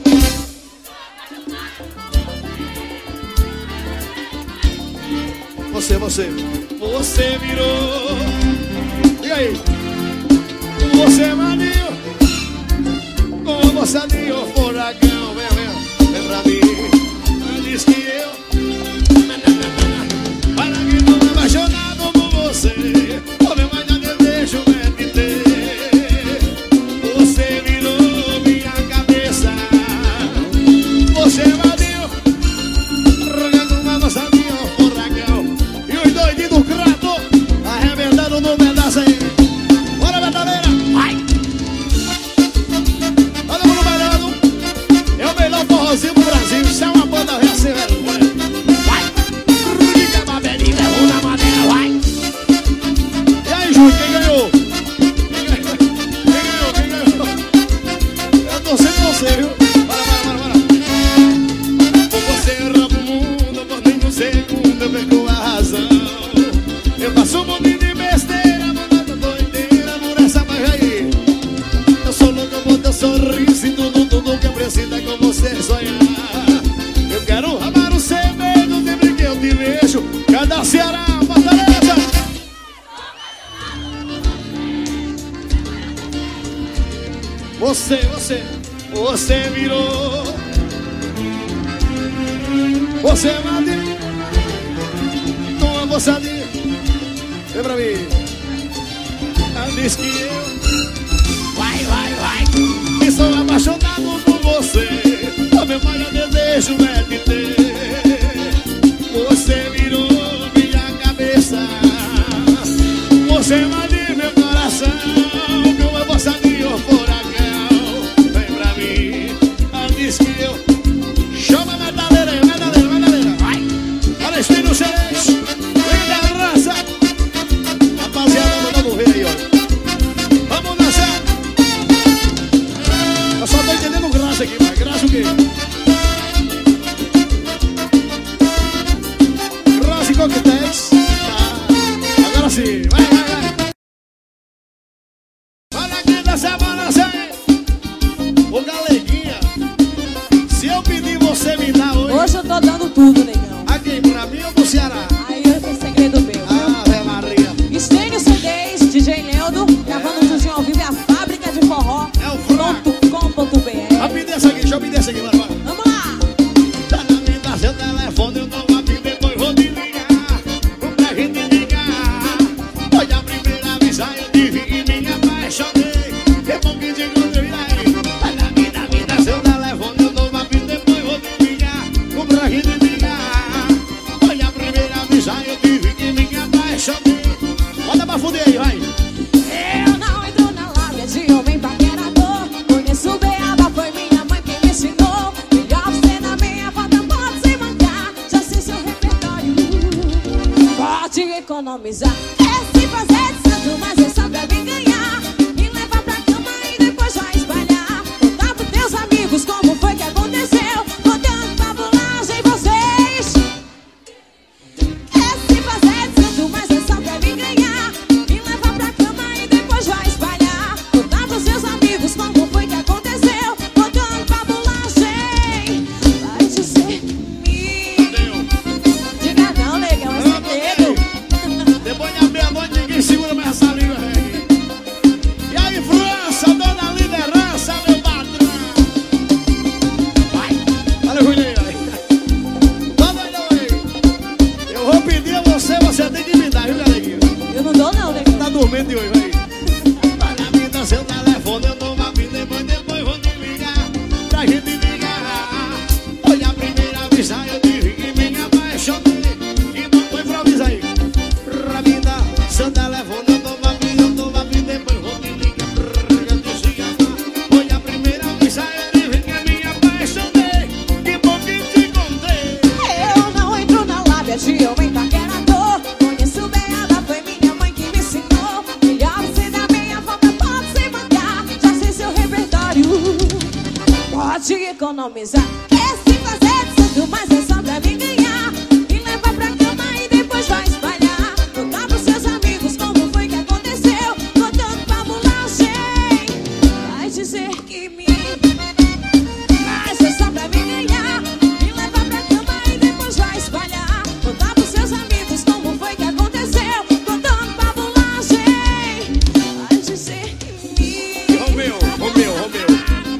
Você, você, você virou. E aí? Você maninho, como moçadinho, furacão, vem, vem, vem pra mim. Diz que eu, para que tô apaixonado por você. O meu maior desejo é te ter. Você virou minha cabeça. Você maninho, rogando uma moçadinho, furacão. E os doidinhos do crato, arrebentando no pedaço aí. Bora, metaleira! Vai! Todo mundo bailando. É o melhor forrozinho do Brasil. Isso é uma banda reação, velho. Você, você, você virou. Você é Madi. Toma moçadinha. Vem pra mim. Ela diz que eu vai, vai, vai. Estou apaixonado por você. O meu maior desejo é te ter. Você virou minha cabeça. Você é Madi, meu coração. Como moçadinho furacão. Vem pra mim. Ela diz que eu chama a medalheira, medalheira, medalheira. Vai. Palestino Xerez. Vem da raça. Rapaziada, vamos ver aí, ó. Vamos dançar. Eu só tô entendendo graça aqui, mas graça o quê? Graça e coquetéis. Tá. Agora sim, vai, vai, vai. Olha aqui da semana, sai. Ô Galeguinha, se eu pedir, você me dá hoje. Hoje eu tô dando tudo, negão. Aqui, pra mim ou pro Ceará? Aí eu tenho segredo meu. Ave Maria. Estênio C Ds, D J Leandro, gravando um tudinho ao vivo, é a fábrica de forró. É o fraco. .com.br. Vai pedir essa aqui, deixa eu pedir essa aqui, vai, vai. Vamos lá. Tá na minha, seu telefone, eu não vou abrir, depois vou te ligar. Pra gente ligar. Foi a primeira vez, aí eu te vi e me apaixonei. É bom que te encontrei aí. Tá na minha, minha, seu telefone, eu não vou abrir, depois vou te ligar. Pra gente ligar. Foi a primeira vez, aí eu te vi e me apaixonei. Bota pra fuder aí, vai. Eu não entro na lábia de homem paquerador. Conheço beaba, foi minha mãe que me ensinou. Melhor você na minha volta, pode se mancar. Já sei seu repertório. Pode economizar. É se fazer de santo, mas é só pra vir ganhar. Me leva pra cama e depois vai espalhar. Contar pros teus amigos como foi que aconteceu. Contando fabulagem vocês. É se fazer de santo, mas é só pra vir ganhar. Me leva pra cama e depois vai espalhar. Contar pros seus amigos como foi que aconteceu. Contando fabulagem. Vai dizer me. Diga não, negão, é segredo. Depois da meia-noite ninguém segura mais essa língua aqui. E aí, França, dona liderança, meu patrão. Vai. Olha o Juninho aí. Tá doidão aí. Eu vou pedir a você, você tem que me dar, viu, galeguinho? Eu não dou não, negão. Tá dormindo de hoje, vai. Vai na vida, seu telefone, eu não vou vir, depois, depois vou te ligar. Pra gente ligar. Foi a primeira vez, aí eu te vi e me apaixonei. E não foi improvisa aí. Pra vida, seu telefone, eu não vou vir, eu não vou vir, depois vou te ligar. Pra gente se amar. Foi a primeira vez, aí eu te vi e me apaixonei. Que bom que te encontrei. Eu não entro na lábia de homem paquerador. Conheço beaba, foi minha mãe que me ensinou. Melhor você da minha volta, pode se mancar. Já sei seu repertório. Pode economizar. É se fazer de santo, mas é só pra vir ganhar. Me leva pra cama e depois vai espalhar. Contar pros seus amigos como foi que aconteceu. Contando fabulagem. Vai dizer que me. Mas é só pra vir ganhar. Me leva pra cama e depois vai espalhar. Contar pros seus amigos como foi que aconteceu. Contando fabulagem. Vai dizer que me. Romeu, Romeu, Romeu.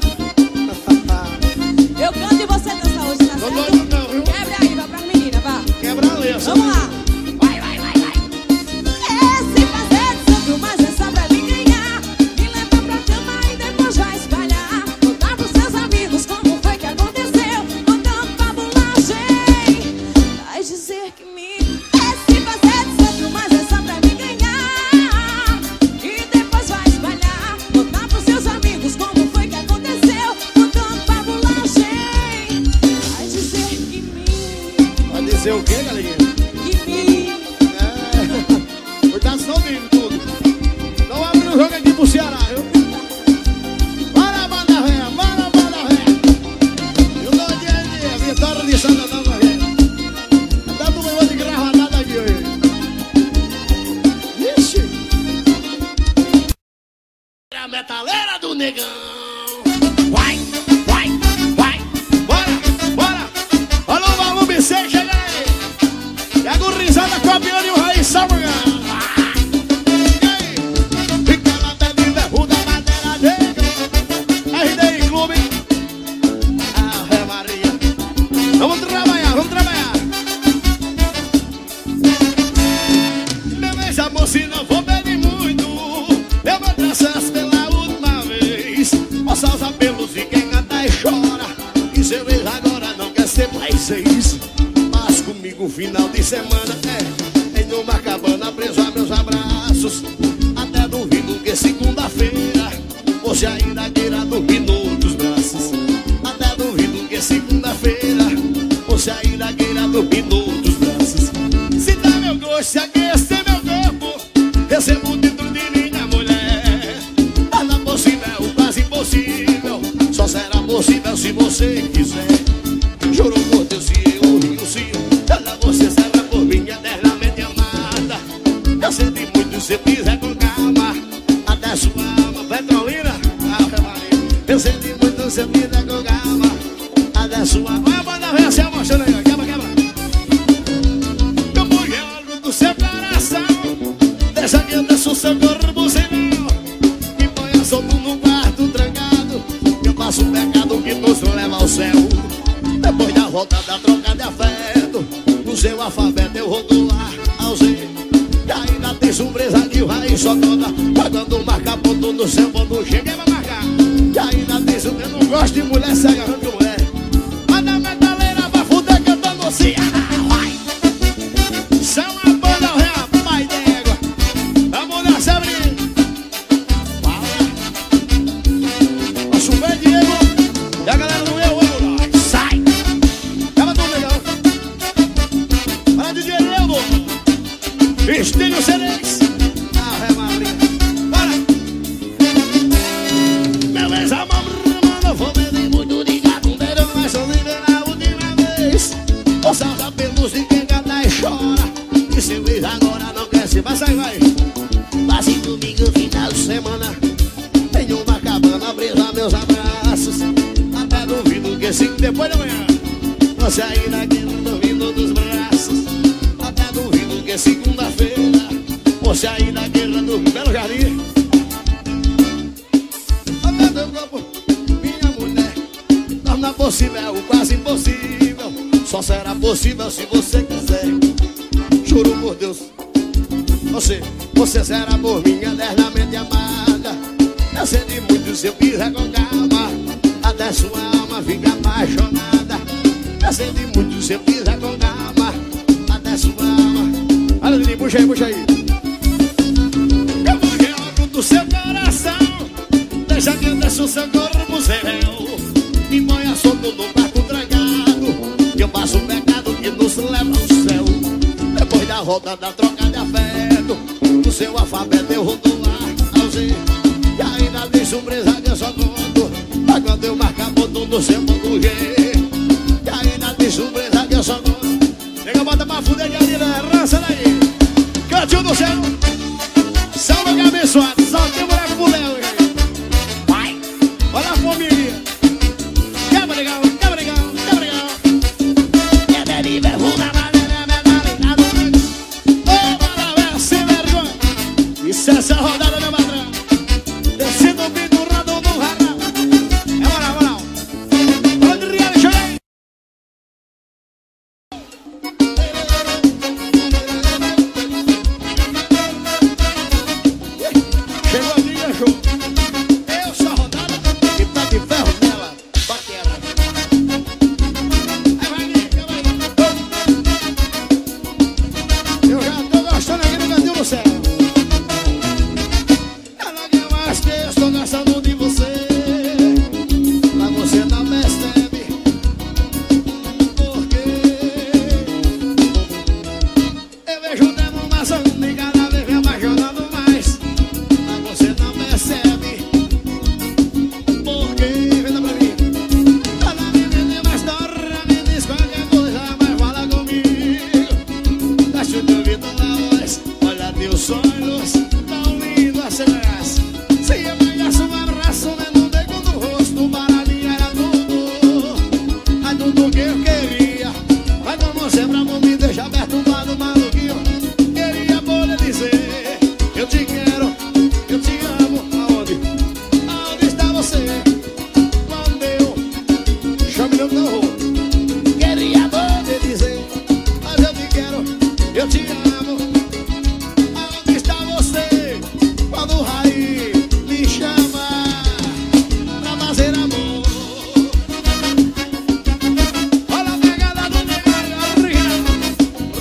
Eu canto e você dança hoje, tá Não certo? doido não, viu? Quebra aí, vai pra menina, vá. Quebra a lença. Vamos lá. Vai, vai, vai, vai. É se fazer de santo, mas é só pra vir ganhar. Me leva pra cama e depois vai espalhar. Contar pros seus amigos como foi que aconteceu. Contando fabulagem. Vai dizer que me. É se fazer de santo, mas é só pra vir ganhar. E depois vai espalhar. Contar pros seus amigos como foi que aconteceu. Contando fabulagem. Vai dizer que me. Vai dizer o quê, galeguinho? Que me. É. Cuidado, senão vive tudo. Não abre o jogo aqui pro Ceará, viu? Bora, banda véia, bora, banda véia. E o nome é de Vitória de Santa Nova, velho. Até tu levou de gravadada aqui hoje. Ixi. A metaleira do negão. Vai, vai, vai. Bora, bora. Olha o volume seis, chega aí. E a gurizada com a Biane e o Raiz Samuel. E aí? Fica na pele, derruda, final de semana. É, em uma cabana preso a meus abraços. Até duvido que segunda-feira você ainda queira dormir nos braços. Até duvido que segunda-feira você ainda queira dormir nos braços. Se dá meu gosto, se aquecer meu corpo, recebo dentro de minha mulher. Nada possível, quase impossível, só será possível se você quiser. Juro por Deus, se eu rio sim, ela você será por mim eternamente amada. Eu senti muito, se fizer com calma, até sua alma Petrolina. Eu senti muito, se fizer com calma, até sua alma. A banda vem assim, mostrando aí, quebra, quebra. Eu puxei algo do seu coração, deixa que eu desço o seu corpo sem véu, e põe solto no quarto trancado. Eu faço um pecado que nos leva ao céu. Depois da volta da troca de afeto, no seu alfabeto eu rotular ao Z. E ainda tem surpresa que vai só toda, quando marca ponto no seu ponto, cheguei pra marcar. E ainda tem surpresa, eu não gosto de mulher se agarrando com mulher. Mas na metaleira vai fuder que eu tô no cia. São a banda, o rapaz d'égua, vamos lá, Sabrina. Fala. Nosso bem Diego e a galera do meu olho. Sai. Tava tudo legal. Para de dinheiro, Estênio Cerex. Ah, é Maria. Bora. Meu ex-amor, mano, vou beber muito de gatundeiro, mas só viver na última vez. O sal da pelos de quem canta e chora, e seu ex agora não quer se passar e vai. Passe domingo, final de semana, em uma cabana presa meus abraços. Até duvido que sim, depois da manhã você ainda quer dormindo dos braços. Até duvido que segunda-feira você ainda queira dormir Belo Jardim. Até teu corpo, minha mulher, torna possível o quase impossível, só será possível se você quiser. Juro por Deus, você, você será por mim eternamente amada. Eu sei de muito se eu quiser com calma, até sua alma fica apaixonada. Eu sei de muito se eu quiser com calma, até sua alma. Olha, Lili, puxa aí, puxa aí. Eu puxei algo do seu coração, deixa que eu desço o seu corpo sem véu, e põe solto no quarto trancado. Eu passo um pecado que nos leva ao céu. Depois da roda da troca de afeto, no seu alfabeto eu rotular ao Z. E ainda tem surpresa que eu só conto, mas quando eu marcar ponto no seu ponto G. E ainda tem surpresa que eu só conto. Chega, bota pra fuder que a vida é raça daí. Cantinho do céu, salva que abençoado, só tem mulher com fuléu. Vai, olha a família. Quebra legal, quebra legal, quebra legal. É deriva, vou na maneira, medalha, ô, maravilha, sem vergonha. Isso é essa rodada, meu patrão. Descendo o pendurado no rarão. É moral, moral. Adriano, chega aí. Chegou a briga, show. Eu sou a rodada e tá de ferro nela, baquera. Aí vai vir, calma aí. Eu já tô gostando aqui no cantinho do céu. Ela quer mais que eu estou gostando de você, mas você não percebe por quê. Eu vejo o tempo passando e cada vez me apaixonando mais, mas você não percebe por quê. Venda pra mim. Ela me vende mais torra, me diz qualquer coisa, mas fala comigo. Deixa eu te ouvir toda voz, olha teus olhos tão lindos a semelhança. Se eu ganhasse um abraço, né, no beco do rosto, para mim era tudo, é tudo que eu queria. Mas como sempre, amor, me deixa perturbado, maluquinho. Queria poder dizer, eu te quero, eu te amo. Aonde? Aonde está você? Quando eu chamo meu carro. Queria poder dizer, mas eu te quero, eu te amo. Aonde está você? Quando o raio me chama pra fazer amor. Olha a pegada do negócio,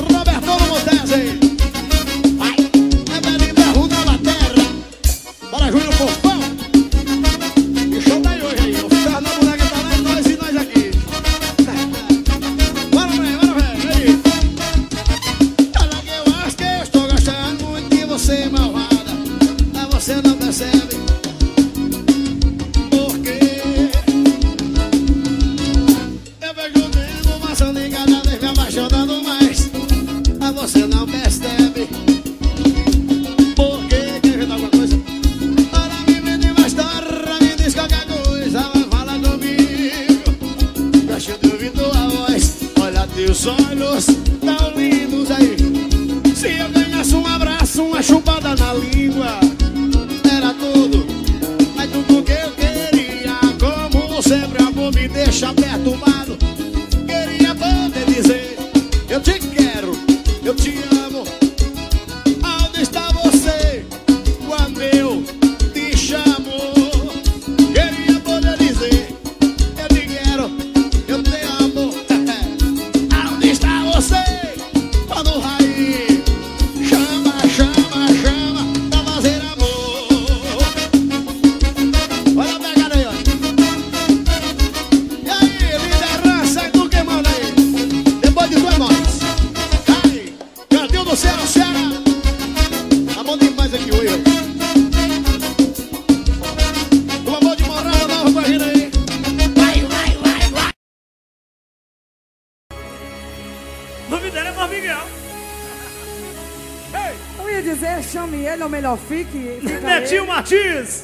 Eu ia dizer, chame ele, ou melhor, fique. fica Netinho ele. Martins.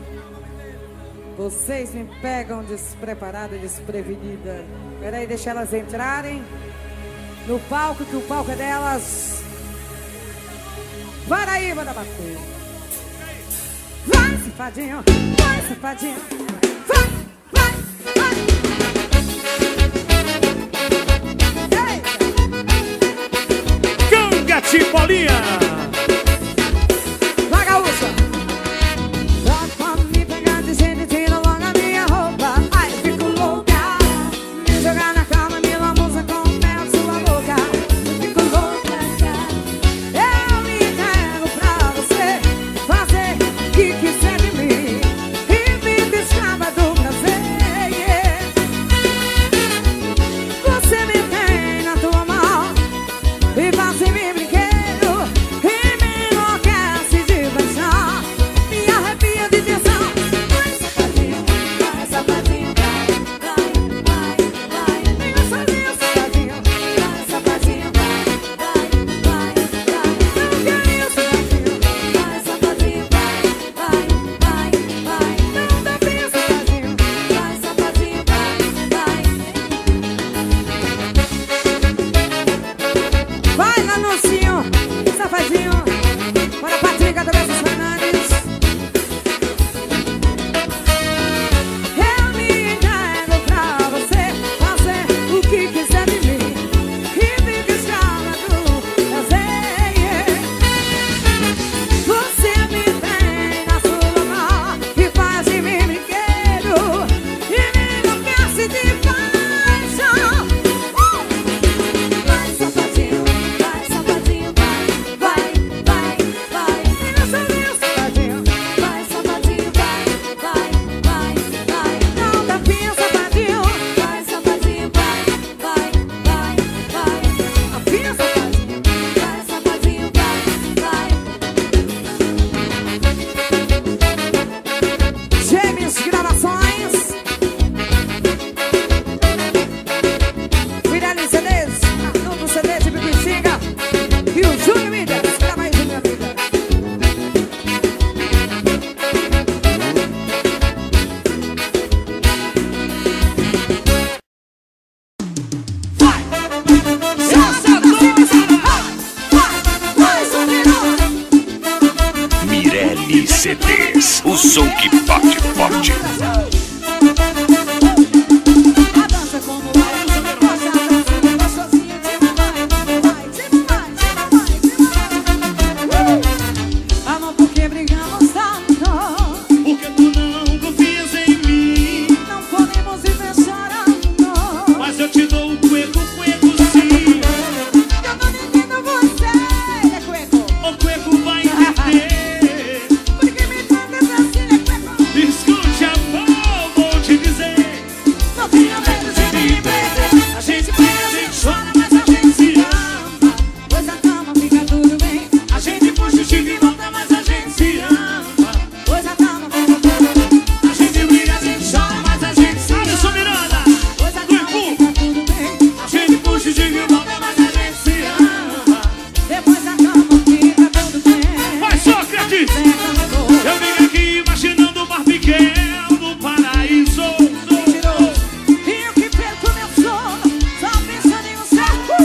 Vocês me pegam despreparada e desprevenida. Peraí, deixa elas entrarem no palco, que o palco é delas. Vai aí, manda bater. Vai, safadinho, vai, safadinho. Vai, vai, vai. Canga Tipolinha. Vai, gaúcha. Vai quando me pegar de jeito e tira logo a minha roupa. Ai, eu fico louca. Me jogar na cama, me lambuza com o mel de sua boca. Eu fico louca. Eu me entrego pra você fazer o que quiser de mim. E me escrava do prazer. Yeah. Você me tem na tua mão e faz em mim brinquedo. E me enlouquece de paixão. Me arrepia de tensão. Vai, safadinho, vai, safadinho, vai, vai, vai, vai. Vem sozinho, safadinho, vai, safadinho, vai, vai, vai, vai. Não quer isso, safadinho, vai, safadinho, vai, vai, vai, vai. Não dá bem, safadinho, vai, safadinho, vai, vai. Vai, Lanucinho, safadinho. Para Patrick, Adolescentes Fernandes. Eu me entrego pra você fazer o que quiser de mim. E me escrava do prazer. Yeah. Você me tem na sua mão e faz de mim brinquedo. E me enlouquece de paixão. Uh! Vai, safadinho, vai, safadinho, vai, vai, vai, vai. Vem sozinho, safadinho, vai, safadinho, vai, vai, vai, vai. Não dá fim, safadinho, vai, safadinho, vai, vai, vai, vai. Afia, safadinho, vai, safadinho, vai, vai. Gêmeos Gravações. Virali C Ds, Arnaldo C D de Bibixiga e o Júnior Mídias. Grava aí, Júnior Mídias. Mirelli C Ds, o som que bate forte. A dança como vai, o jogo gosta, a dança gostosinha, tipo vai, vai, tipo vai, tipo vai, tipo vai. Amor, por que brigamos tanto? Porque tu não confias em mim. Não podemos viver chorando. Mas eu te dou o cueco, cueco sim. Eu não entendo você, é cueco. O cueco vai entender. Porque me tratas assim, é cueco. Escute, amor, vou te dizer. Não tenho medo de me perder. A gente briga, a gente chora, mas a gente se ama. Pois na cama fica tudo bem. A gente puxa o chique e volta, mas a gente se ama. Pois na cama fica tudo bem. A gente briga, a gente chora, mas a gente se ama. Alisson Miranda, Pois na cama fica tudo bem. a gente puxa o chique e volta, mas a gente se ama. Depois da cama fica tudo bem. Vai, Sócrates! Eu vim aqui imaginando o bar pequeno do paraíso. E eu que perco meu sono, só pensando em você.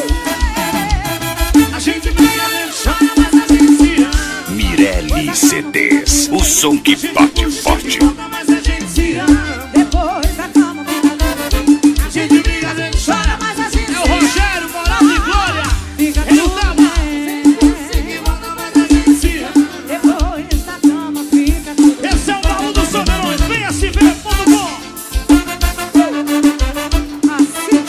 A gente briga, a gente chora, mas a gente se ama. Mirelli C Ds, o som que bate forte. Mas a gente se ama. Depois da cama fica tudo bem. A gente briga, a gente chora, Mas a gente é o Rogério, Moral e Glória. fica Ele tudo tava. bem. Se volta, mas a gente se ama. Depois da cama fica tudo bem. Esse é o baú dos soberões. Venha se ver, ponto bom. Assim,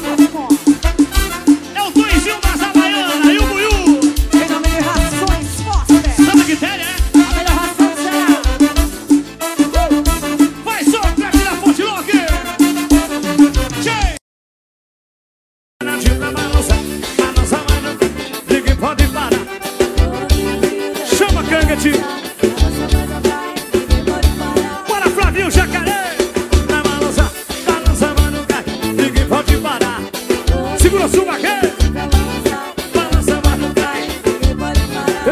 É o Toizinho das Havaianas e o Buiú. em nome de Rações Foster. Santa Quitéria, é? A melhor ração será. Vai, Sócrates da Fonte Locker. Tchê. Tira a balança, balança, mano. Ninguém pode parar. Chama Canga-te. Bora, Flavinho Jacaré. Na balança, balança, mano, cai. Ninguém pode parar. Segura sua ré. Balança, mano, cai.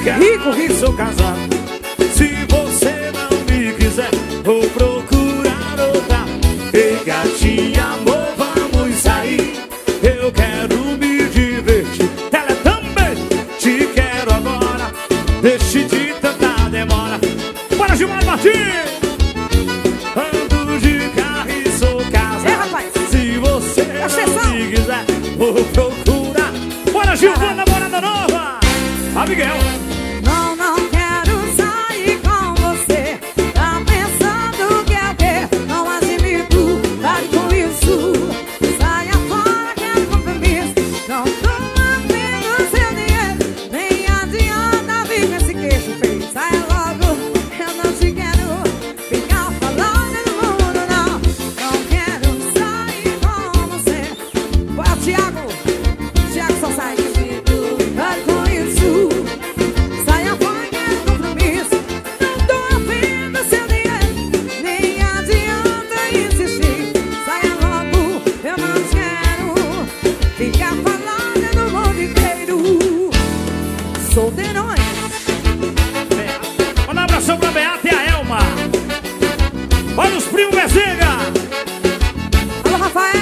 Rico, rico, sou casado. Se você não me quiser, vou procurar outra. Ei, gatinha, amor, vamos sair. Eu quero me divertir. Ela também te quero agora. Deixe de tanta demora. Bora, Gilmar Martins! Ando de carro e sou casado. É, rapaz. Se você não me quiser, vou procurar. Bora, Gilmar, namorada nova. Abigail. Não, não quero sair com você. Tá pensando que é o quê? Não admito, pare com isso. Saia fora, quero compromisso. Não tô afim seu dinheiro. Nem adianta vir com esse queixo feio. Saia logo, eu não te quero ficar falando no mundo, não. Não quero sair com você. Vai, o Thiago. Thiago só sai comigo. Pare com isso. Saia fora, quero compromisso. Não tô afim do seu dinheiro. Nem adianta insistir. Saia logo, eu não quero ficar falando no mundo inteiro. Solteirões. Manda um abração pra Beata e a Elma. Olha os primos Bezenga. Alô, Rafael.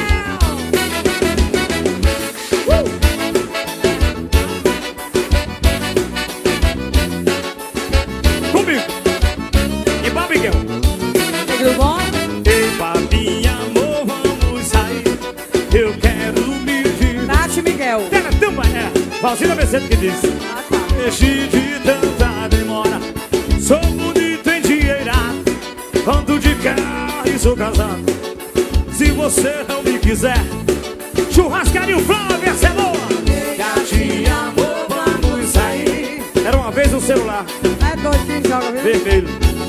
Comigo. E pra Miguel. Tudo bom? Ei, papi, amor, vamos sair. Eu quero me divertir. Nath e Miguel. Ela também é. Valcina Bezerra que diz. Ah, tá. Deixe de tanta demora. Sou bonito, endinheirado. Ando de carro e sou casado. Se você não me quiser, churrascaria o Flávio, essa é boa. Gatinha, amor, vamos sair. Era uma vez um celular É doido quem joga, viu? vermelho.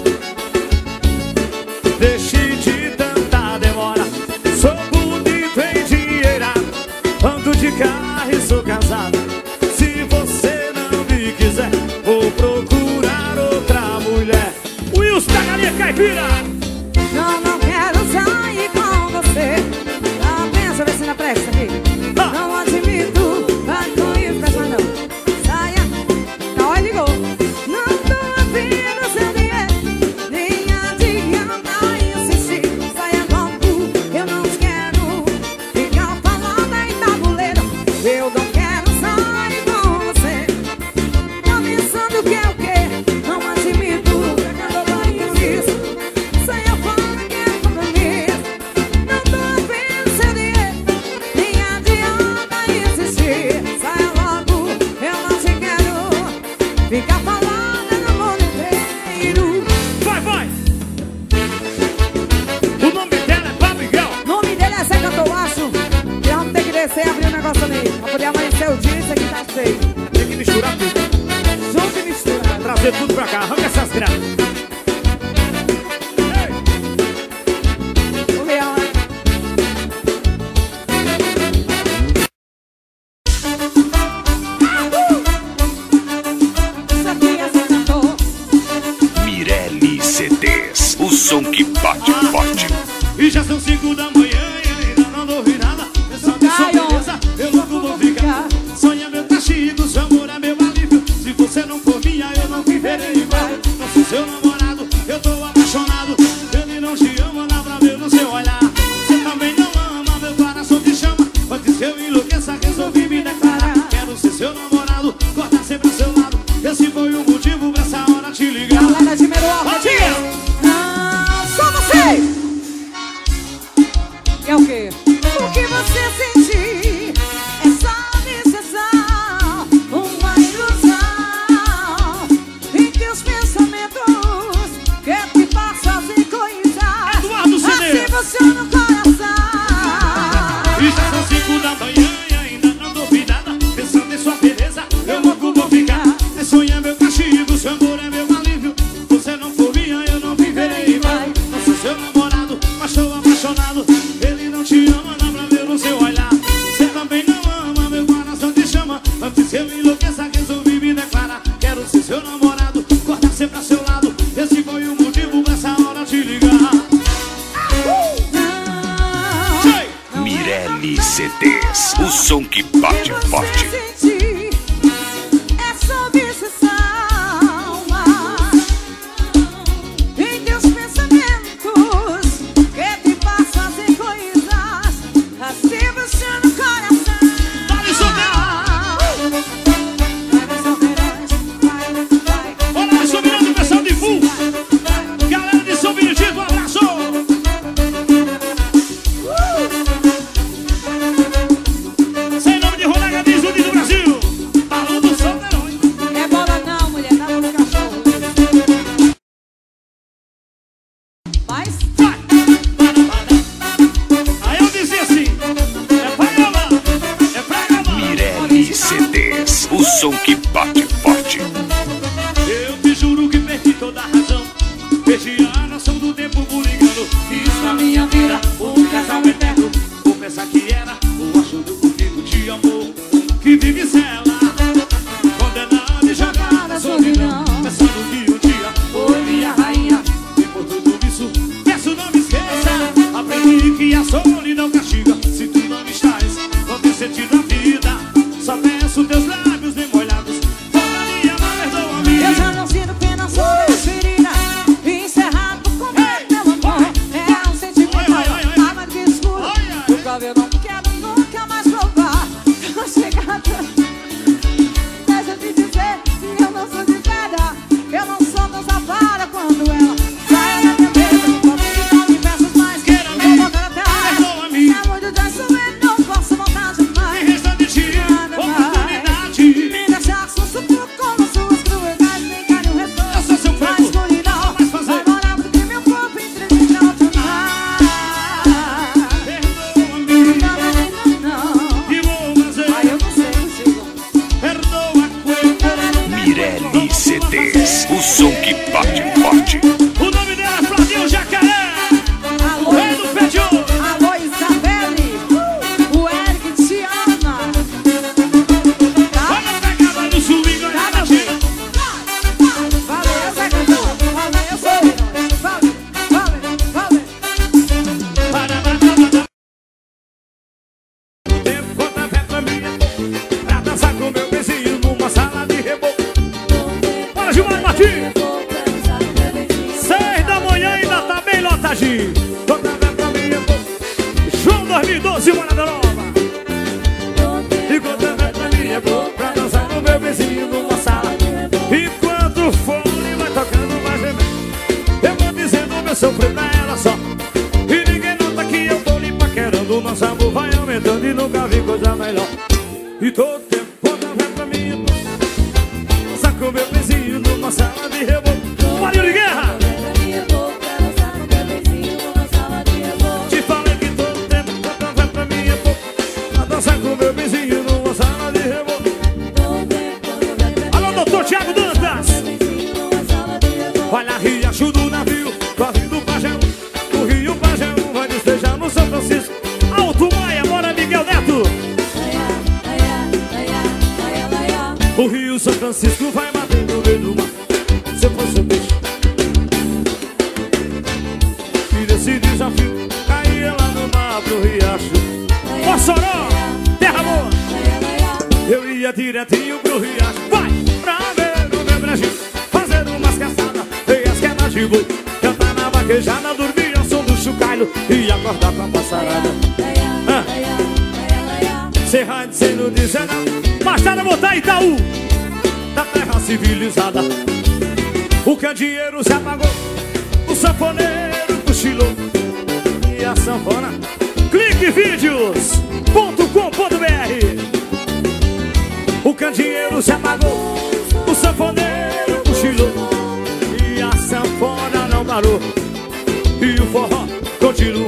Deixe de tanta demora. Sou bonito, endinheirado. Ando de carro e sou casado. Se você não me quiser, vou procurar outra mulher. Wilson da Galinha Caipira. Não, não quero sair com você. Ah, pensa, vê se não presta aqui. Ah. Não admito, vai com isso, presta mais não. Saia, tá, olha, ligou. Não tô afim do seu dinheiro. Nem adianta insistir. Saia logo, eu não quero ficar falando em tabuleiro. Eu não quero sair com você. Tá pensando que é o quê? Não admito, eu não isso. Saia fora, quero compromisso. Não tô afim do seu dinheiro. Nem adianta insistir. Saia logo, eu não te quero ficar falando no mundo inteiro. Vai, vai. O nome dela é Babigão. O nome dele é Zeca Toacho. E vamos ter que descer e abrir um negócio ali. Pra poder amanhecer o dia, isso aqui tá feio. Tem que misturar tudo. Junto e mistura. Trazer tudo pra cá. Arranca essas graças. O leão, né? Isso aqui é Zeca Toacho. Mirelli C Ds, o som que bate forte. E já são cinco da manhã e ainda não ouvi nada. Pensando em sua Caio. beleza, eu logo vou ficar. Sonha meu castigo, seu amor é meu alívio. Se você não for minha, eu não viverei igual. Não sou seu namorado, eu tô apaixonado. Ele não te ama, dá pra ver no seu olhar. Você também não ama, meu coração te chama. Antes que eu enlouqueça, resolvi me declarar. Quero ser seu namorado, cortar sempre ao seu lado. Esse foi o motivo pra essa hora te ligar. Galera de Meruoca, Ó, diga! Não, só você! É o quê? O que você sentir é só obsessão, uma ilusão em teus pensamentos que te passas em coisar. Eduardo Cine. Assim funciona o coração. E já são cinco da manhã e ainda não ouvi nada. Pensando em sua beleza, eu logo vou ficar. É sonhar meu castigo, seu amor é meu alívio. Você não for minha, eu não viverei igual. Não sou seu namorado, mas estou apaixonado. Ele não te ama, dá pra ver no seu olhar. Você também não ama, meu coração te chama. Antes que eu enlouqueça, resolvi me declarar. Quero ser seu namorado, cortar sempre a seu lado. Esse foi o motivo pra essa hora te ligar. Mirelli C Ds, o som que bate forte. É só obsessão, Solidão castiga se tu não estás. Não tem sentido a vida. Só peço teus lábios bem molhados. Toda minha mão, perdoa-me. Eu já não sinto pena, sou ferida. Encerrado por completo, meu amor. É um sentimento água de escuro. O cabelo eu não quero nunca mais provar. Tô chegada. Deixa eu te dizer que eu não sou de pedra. Eu não sou tão safada quando ela sai na minha mesa. Não me me peças mais. Vou voltar atrás. É muito disso e não posso voltar jamais. Me resta de ti oportunidade. Me deixar sussurro com as suas crueldades. Nem carinho restou. Eu sou seu Mas frango. escuridão Mas fazer. vai morar porque meu corpo entrega não te Perdoa-me. Não, não, não. Que vou fazer? Ai, eu não sei, não sigo. Perdoa quando Mirelle C Ds, o som que bate forte. o nome dela é Flavio Jacaré. Alô, Rei do pé de ouro. alô, Isabelle. O Eric te ama. Tá? Olha a pegada do swing, olha a batida. Valeu, Zé Cantor. Valeu, Sobrino. Valeu, valeu, valeu. Para, para, para, para. Tempo conta pé pra mim. Pra dançar com meu vizinho numa sala de reboco. Bora, Gilmar Martins. Seis da manhã ainda tá bem lotadinho. Conta pé pra mim. João dois mil e doze, Morada Nova. E conta pé pra mim é bom pra dançar com meu vizinho numa sala. Enquanto o fone vai tocando, vai gemendo. Eu vou dizendo meu sofrer pra ela só. E ninguém nota que eu tô lhe paquerando. Nosso amor vai aumentando e nunca vi coisa melhor. E todo tempo conta pé pra mim é bom. Dançar com meu vizinho numa sala de reboco. Marinho de Guerra! Te falei que todo tempo conta pé pra mim é bom. Pra dançar com meu vizinho numa sala de reboco. Alô, doutor Thiago Dantas! Vai lá, Riacho do navio, corre do Pajéu. O Rio Pajéu vai despejar no São Francisco. Alto Maia, bora Miguel Neto. O Rio São Francisco vai batendo no meio do mar. Se eu fosse um peixe e desse desafio, caía lá no mar pro Riacho. Mossoró, terra boa. Eu ia direitinho pro Riacho. Vai pra ver o meu Brasil, fazer umas caçadas, ver as quedas de boi, cantar na vaquejada, dormir ao som do chocalho e acordar com a passarada. Ah. Serra de Seno de Senal, mais tarde botar Itaú, da terra civilizada. O candeeiro se apagou, o sanfoneiro cochilou e a sanfona. Clique vídeos ponto com ponto br. O candeeiro se apagou, o sanfoneiro cochilou e a sanfona não parou e o forró continuou.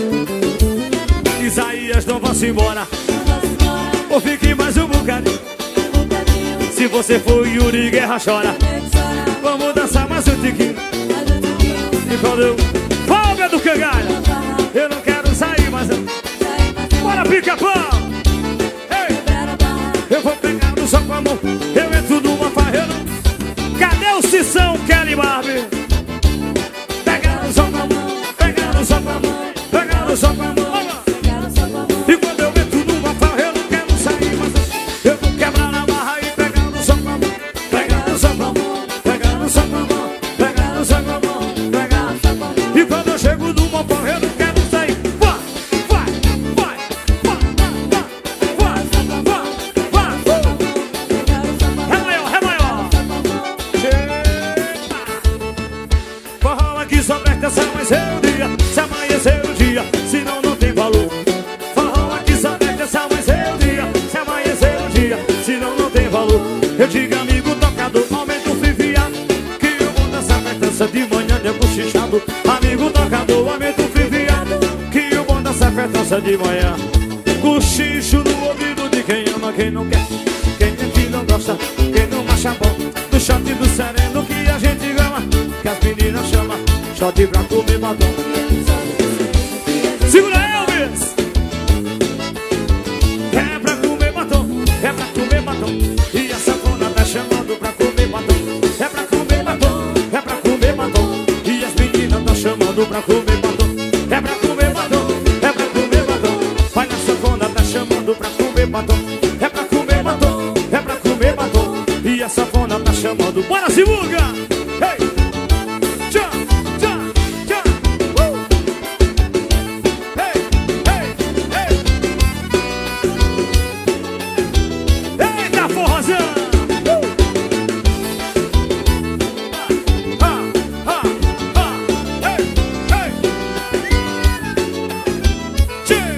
Isaías, não vá-se embora, ou fique mais um bocadinho. Se você for Yuri, Guerra chora. Vamos dançar mais um tiquinho. E quando eu folga do cangalha, eu não quero sair mais não. Bora, pica-pau! Ei! Eu vou pegar no sol com a mão, eu entro numa farreira. Cadê o Cissão, Kelly Barbie? Pegar no sol com a mão, pegar no sol com a mão, pegar no sol com a mão. E quando eu entro numa farreira, eu não quero sair mais não. Eu vou quebrar a barra e pegar no sol com a mão, pegar no sol com a mão, pegar no sol com a mão, pegar no sol com a mão, pegar no sol com a mão. E quando eu chego numa farreira, eu não quero sair. Vai, vai, vai, vai, vai, vai, vai, vai, vai. Ré maior, ré maior. Chega. Forró aqui só presta se amanhecer o dia, se amanhecer o dia, senão não tem valor. Forró aqui só presta se amanhecer o dia, se amanhecer o dia, senão não tem valor. Eu digo, amigo tocador, aumenta o friviado, que eu vou dançar festança de manhã de cochichado. Amigo tocador, aumenta o friviado, que eu vou dançar festança de manhã. Cochicho no ouvido de quem ama, quem não quer, quem é que não gosta, quem não acha bom. Do shot do sereno que a gente ama, que as meninas chamam shot pra comer batom. Segura Elvis! É pra comer batom, é pra comer batom. E a sanfona tá chamando pra comer batom. É pra comer batom, é pra comer batom. E as meninas tá chamando pra comer batom. É pra comer batom, é pra comer Simuga! Hey! Tchau, tchau, tchau! Uh! Hey, hey, hey! Eita, forrozão! Uh! Ha, ha, ha! Hey, hey! Tchau!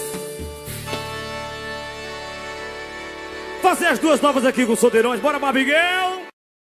Fazer as duas novas aqui com os solteirões. Bora, Mabiguel!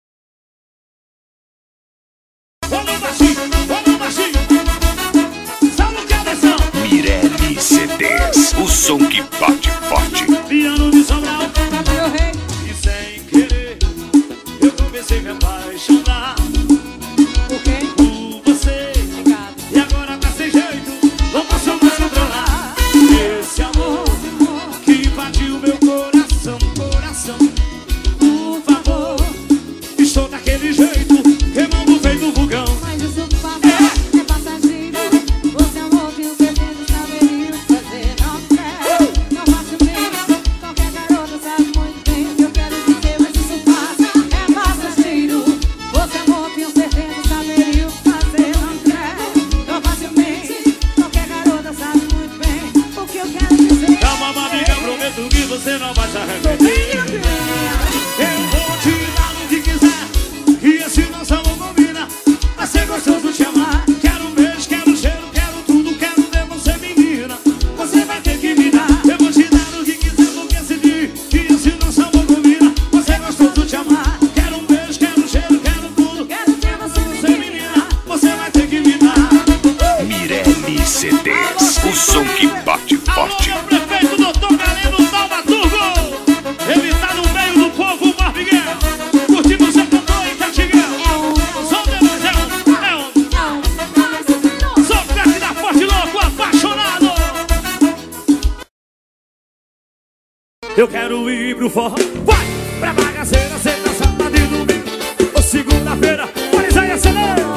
Mirelle C Ds, o som que bate forte. Piano de Sobral, e sem querer eu comecei a me apaixonar Por quê? por você. Obrigado. E agora tá sem jeito, não posso mais controlar esse amor que invadiu meu coração, coração. Por favor, estou daquele jeito, queimando feito vulcão. Mas isso passa, é passageiro. Você amor, tenho certeza, saberia fazer. Não quero, não faço mesmo. Qualquer garota sabe muito bem o que eu quero dizer. Mas isso passa, é passageiro. Você amor, tenho certeza, saberia fazer. Não quero, não facilmente. Qualquer garota sabe muito bem o que eu quero dizer. Calma, amiga, prometo que você não vai se arrepender. Eu vou te dar o que quiser, e esse nosso amor combina. Vai ser gostoso te amar. Quero um beijo, quero cheiro, quero tudo, quero ver você, menina. Você vai ter que me dar. Eu vou te dar o que quiser, porque esse dia que esse nosso amor combina. Vai ser gostoso te amar. Quero um beijo, quero cheiro, quero tudo, Quero ter você, você, menina. Você vai ter que me dar. Mirelle C Ds, o som que bate Alô, forte. meu prefeito, doutor Galeno Taubaturgo. Ele tá no meio do povo, Marbiguel. Curtimos seu cantor e Catiguel. É um, Só Deus é um, é um. não, não é suficiente. Sou o craque da Forte Louco, apaixonado. Eu quero ir pro forró. Vai pra bagaceira, sexta, sábado e domingo. Ou segunda-feira, olha aí, acelera.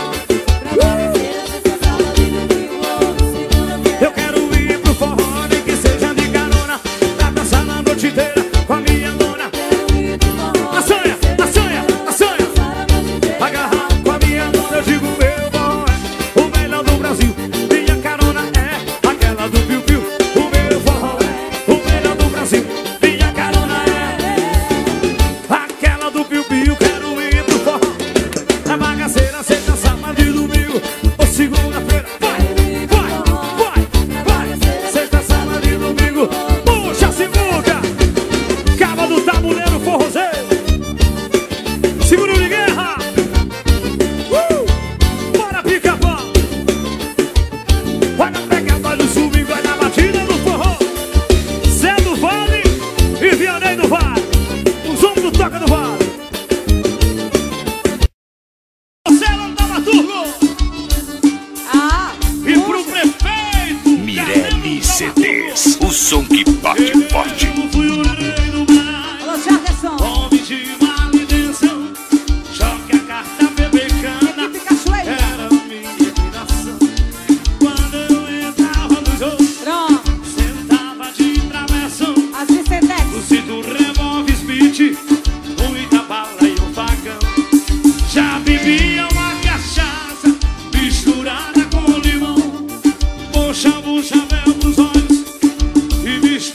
Eu quero ir pro forró, nem que seja de carona. Pra dançar na noite inteira com a minha dona. A sonha, a sonha, a sonha. Agarrar com a minha dona, eu digo meu forró é o melhor do Brasil. Minha carona é aquela do Piu Piu. O meu forró é o melhor do Brasil. Minha carona é aquela do Piu Piu. Quero ir pro forró, na bagaceira, sexta, sábado e domingo. Ou segunda-feira, vai, vai, vai, vai. Sexta, sábado e domingo. Puxa, Simuca, cava do tabuleiro, forrozeiro. Seguro de guerra. Uh! Bora, pica-pau. Vai na pega, vai no swing, vai na batida do forró. Zé do Vale e Vianney do Vale. Os homens do Toca do Vale. Você não tava turno. Ah, E pro prefeito Mirelle C Ds, o som que bate forte. Eu fui o rei do baile. alô, Jarderson. Homem de manutenção, jogue a carta bebecana. Equipe Cachoeira. Era minha inspiração. Quando eu entrava no jogo, Pronto, sentava de travessão. as Vicentex. O cinto revólver Smith, muita bala e um facão. Já bebia uma cachaça misturada com limão. Puxava o chapéu pros olhos e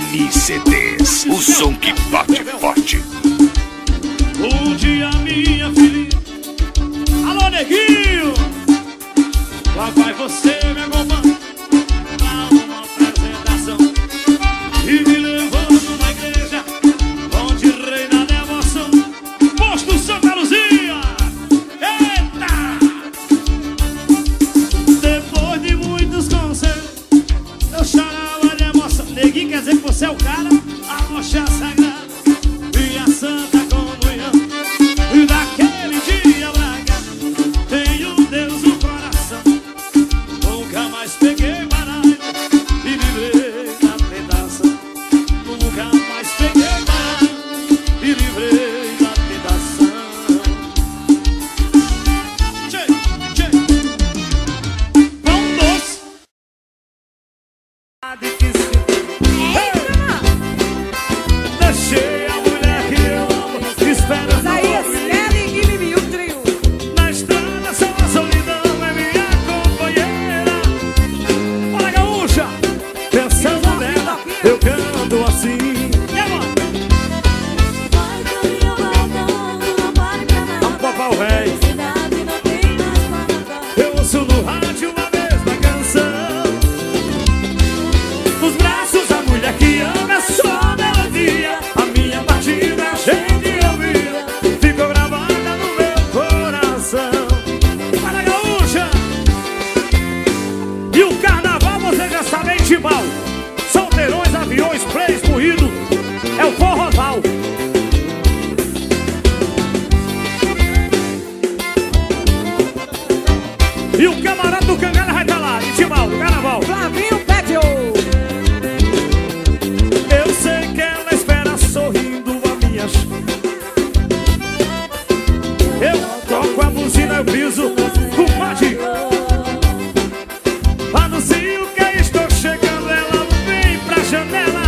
M C Ds, o som que bate forte. Um dia minha filha, alô neguinho, lá vai você me acompanhar pra uma apresentação e me levando na igreja onde reina a devoção, posto Santa Luzia. Eita! Depois de muitos conselhos eu chorava de emoção. Neguinho quer dizer que você é o cara, a rocha sagrada e a santa comunhão. E daquele dia pra cá tenho Deus no coração. Nunca mais peguei baralho e livrei da tentação. Nunca mais peguei baralho e livrei da tentação. Tchê, tchê. Pão doce deixei a mulher que eu amo esperando. Isaías, Kelly e Mimi, o trio. Na estrada só a solidão é minha companheira. Olha gaúcha, pensando nela, eu canto assim. E agora? Vai caminhão, vai andando, não pare pra nada. Vamos papar o véi. Cidade não tem mais parada. Eu ouço no rádio uma mesma canção. Nos braços a mulher que ama é só melodia. A minha partida a gente ouvia, ficou gravada no meu coração. Para gaúcha! E o carnaval você já sabe, em Tibau. Solteirões, aviões, plays, corrido, é o forroval. E o camarada do Cangana vai estar lá, em Tibau, no carnaval. Flavinho Pétio. Eu sei que ela espera sorrindo a minha ch- Eu toco a buzina, eu piso o pode. Anuncio que estou chegando, ela vem pra janela.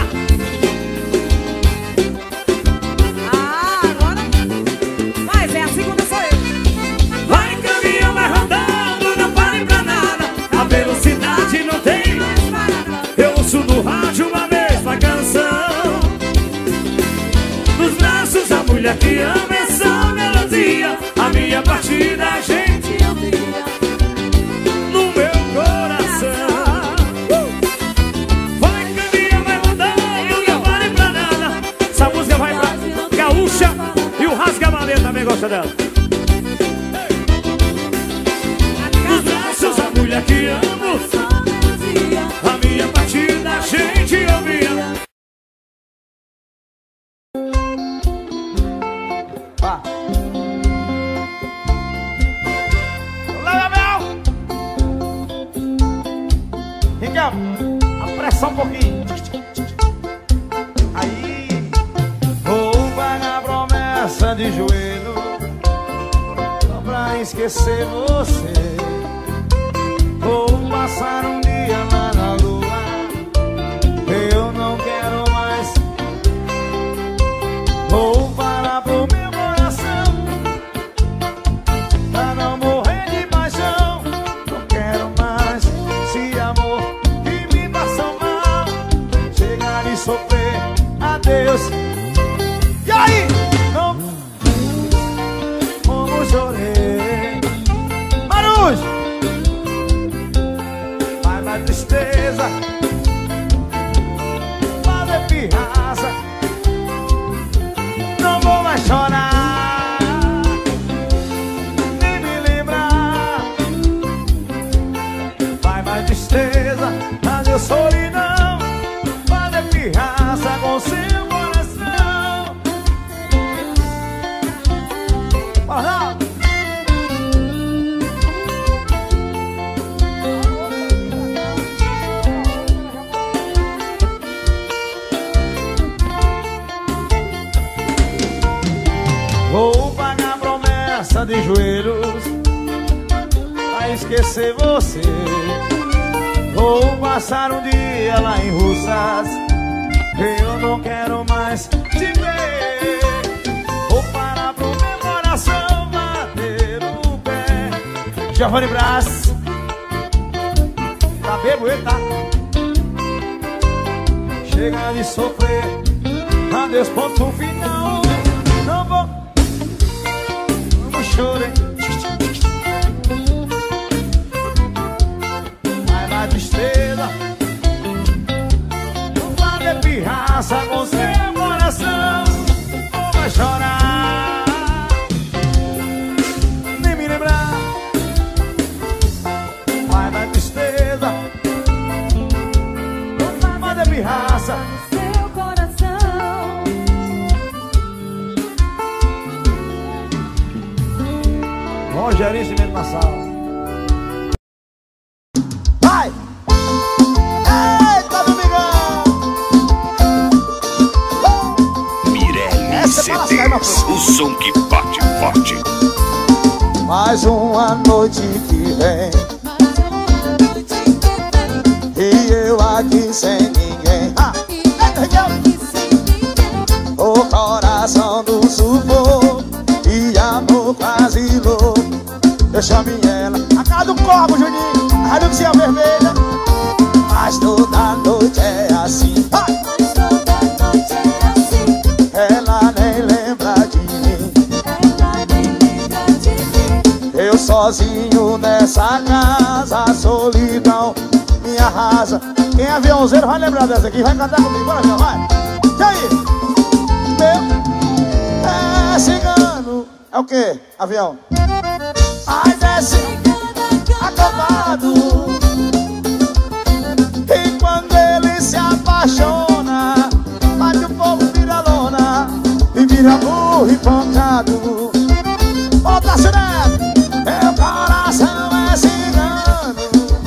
Ah, agora. Mas é a segunda, sou eu. Vai caminhão, vai rodando, não pare pra nada. A velocidade não tem. Eu ouço no rádio uma mesma canção. Nos braços a mulher que ama essa melodia. A minha partida a gente ouvia no meu coração. Uh! Vai caminhão, vai rodando, não pare pra nada. Essa música vai pra gaúcha e o rasga-maleta também gosta dela. Nos braços a mulher que amo, a minha partida a gente ouvia. Leva, Mel! Riquelme, apressa um pouquinho. Aí, vou pagar a promessa de joelho só pra esquecer você. Vou passar um dia lá na lua. Eu não quero mais. Vou parar pro meu coração pra não morrer de paixão. Não quero mais esse amor que me passou mal. Chegar e sofrer, adeus. E aí? Não. Como chorei. Marujo! Vai na tristeza, fazer pirraça. Não vou mais chorar, nem me lembrar. Vai mais tristeza, adeus solidão. Fazer pirraça com seu coração. Bora! Vou pagar a promessa de joelhos pra esquecer você. Vou passar um dia lá em Russas. Eu não quero mais te ver. Vou parar pro meu coração bater o pé. Giovanni Brás. Tá bebo ele, tá? chega de sofrer. Adeus, ponto final. Não vou, não chorei. Vai na tristeza, não vai ter pirraça com seu coração. Não vai chorar, nem me lembrar. Vai na tristeza, não vai ter pirraça. Rogerinho Cimento na sala. Vai! Eita, Domingão! Mirelli C Ds, o som que bate forte. Mais uma noite que vem, e eu aqui sem ninguém. Ah, o coração do sufoco e amor quase louco. Eu chamei ela, a cara do corpo, Juninho, a Raduxia vermelha. Mas toda noite é assim. Vai! Mas toda noite é assim. Ela nem lembra de mim. Ela nem lembra de mim. Eu sozinho nessa casa, a solidão me arrasa. Quem é aviãozeiro vai lembrar dessa aqui, vai cantar comigo, bora avião, vai. E aí? Meu é cigano. É o quê, avião? Mas é cigano acabado. E quando ele se apaixona, bate o povo, vira lona e vira burro e pancado. Volta, Neto! Meu coração é cigano.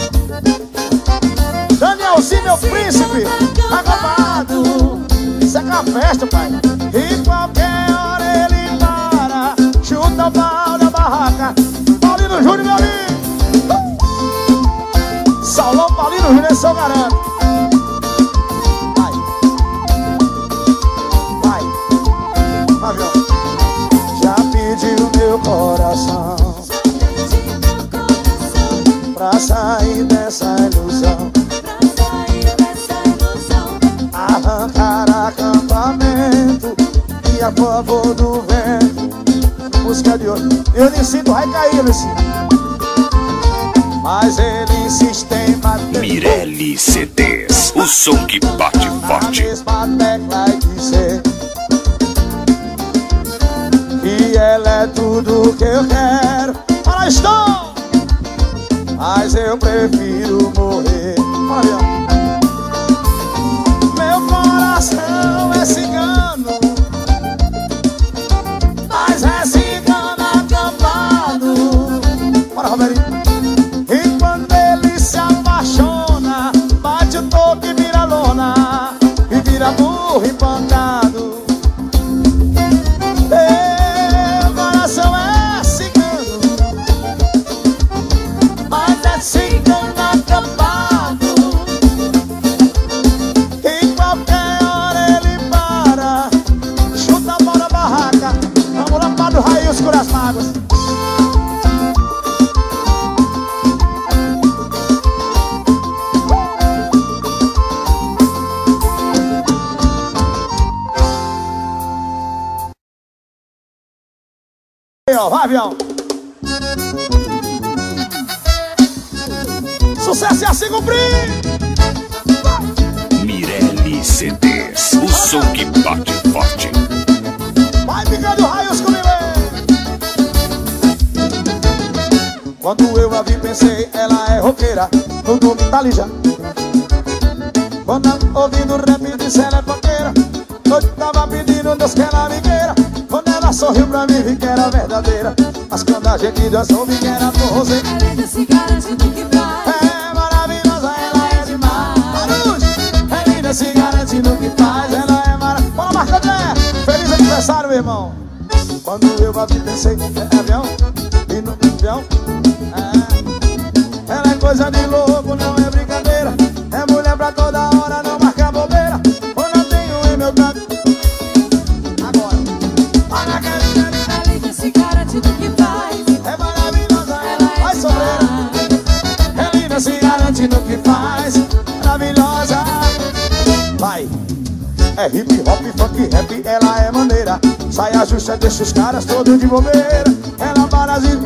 Danielzinho, meu príncipe, acabado. Isso é com a festa, pai. E qualquer hora ele para, chuta o pau da barraca. Paulino Júnior, meu amigo. Saulão, Paulino Júnior, esse eu garanto. Vai. Vai. Avião. Já pediu meu coração pra sair dessa ilusão. Arrancar acampamento e a favor do vento. Música de hoje. Eu nem sinto, vai cair, Luci. Mas ele insiste em bater. Mirelli C Ds, o som que bate forte. A mesma tecla e dizer que ela é tudo que eu quero. Fala, estou! Mas eu prefiro morrer. Olha, meu coração é cigano, mas é cigano acampado. Bora, Romerinho. E quando ele se apaixona, bate o toque e vira lona e vira burro empantado. Meu coração é cigano, mas é cigano acampado. E qualquer hora ele para, chuta a bola na barraca. Vamos lá para o raio escuro as mágoas. Vai, avião. Sucesso e assim cumprir. Mirelli C Ds, o som que bate forte. Vai picando raios comigo. Quando eu a vi pensei, ela é roqueira. No domingo tá ali já. Quando ouvindo rap disse ela é roqueira. Hoje tava pedindo Deus que ela me queira. Quando ela sorriu pra mim vi que era verdadeira. Mas quando a gente dançou vi que era forrozeira. Ela ainda se garante do que faz. É maravilhosa, ela é demais. É linda, se garante no que faz. Ela é maravilhosa. Bora, Marco André! Feliz aniversário, meu irmão. Quando eu a vi pensei, é avião. E no avião é. Ela é coisa de louco, não é brincadeira. É mulher pra toda hora, não marca bobeira. Quando eu tenho em meu canto. Agora para que Ela ainda se garante do que faz. é maravilhosa, Ela é vai sobreira. É linda, se garante no que faz. Maravilhosa. Vai. É hip hop, funk, rap, ela é maneira. Saia justa, deixa os caras todos de bobeira. Ela Brasil.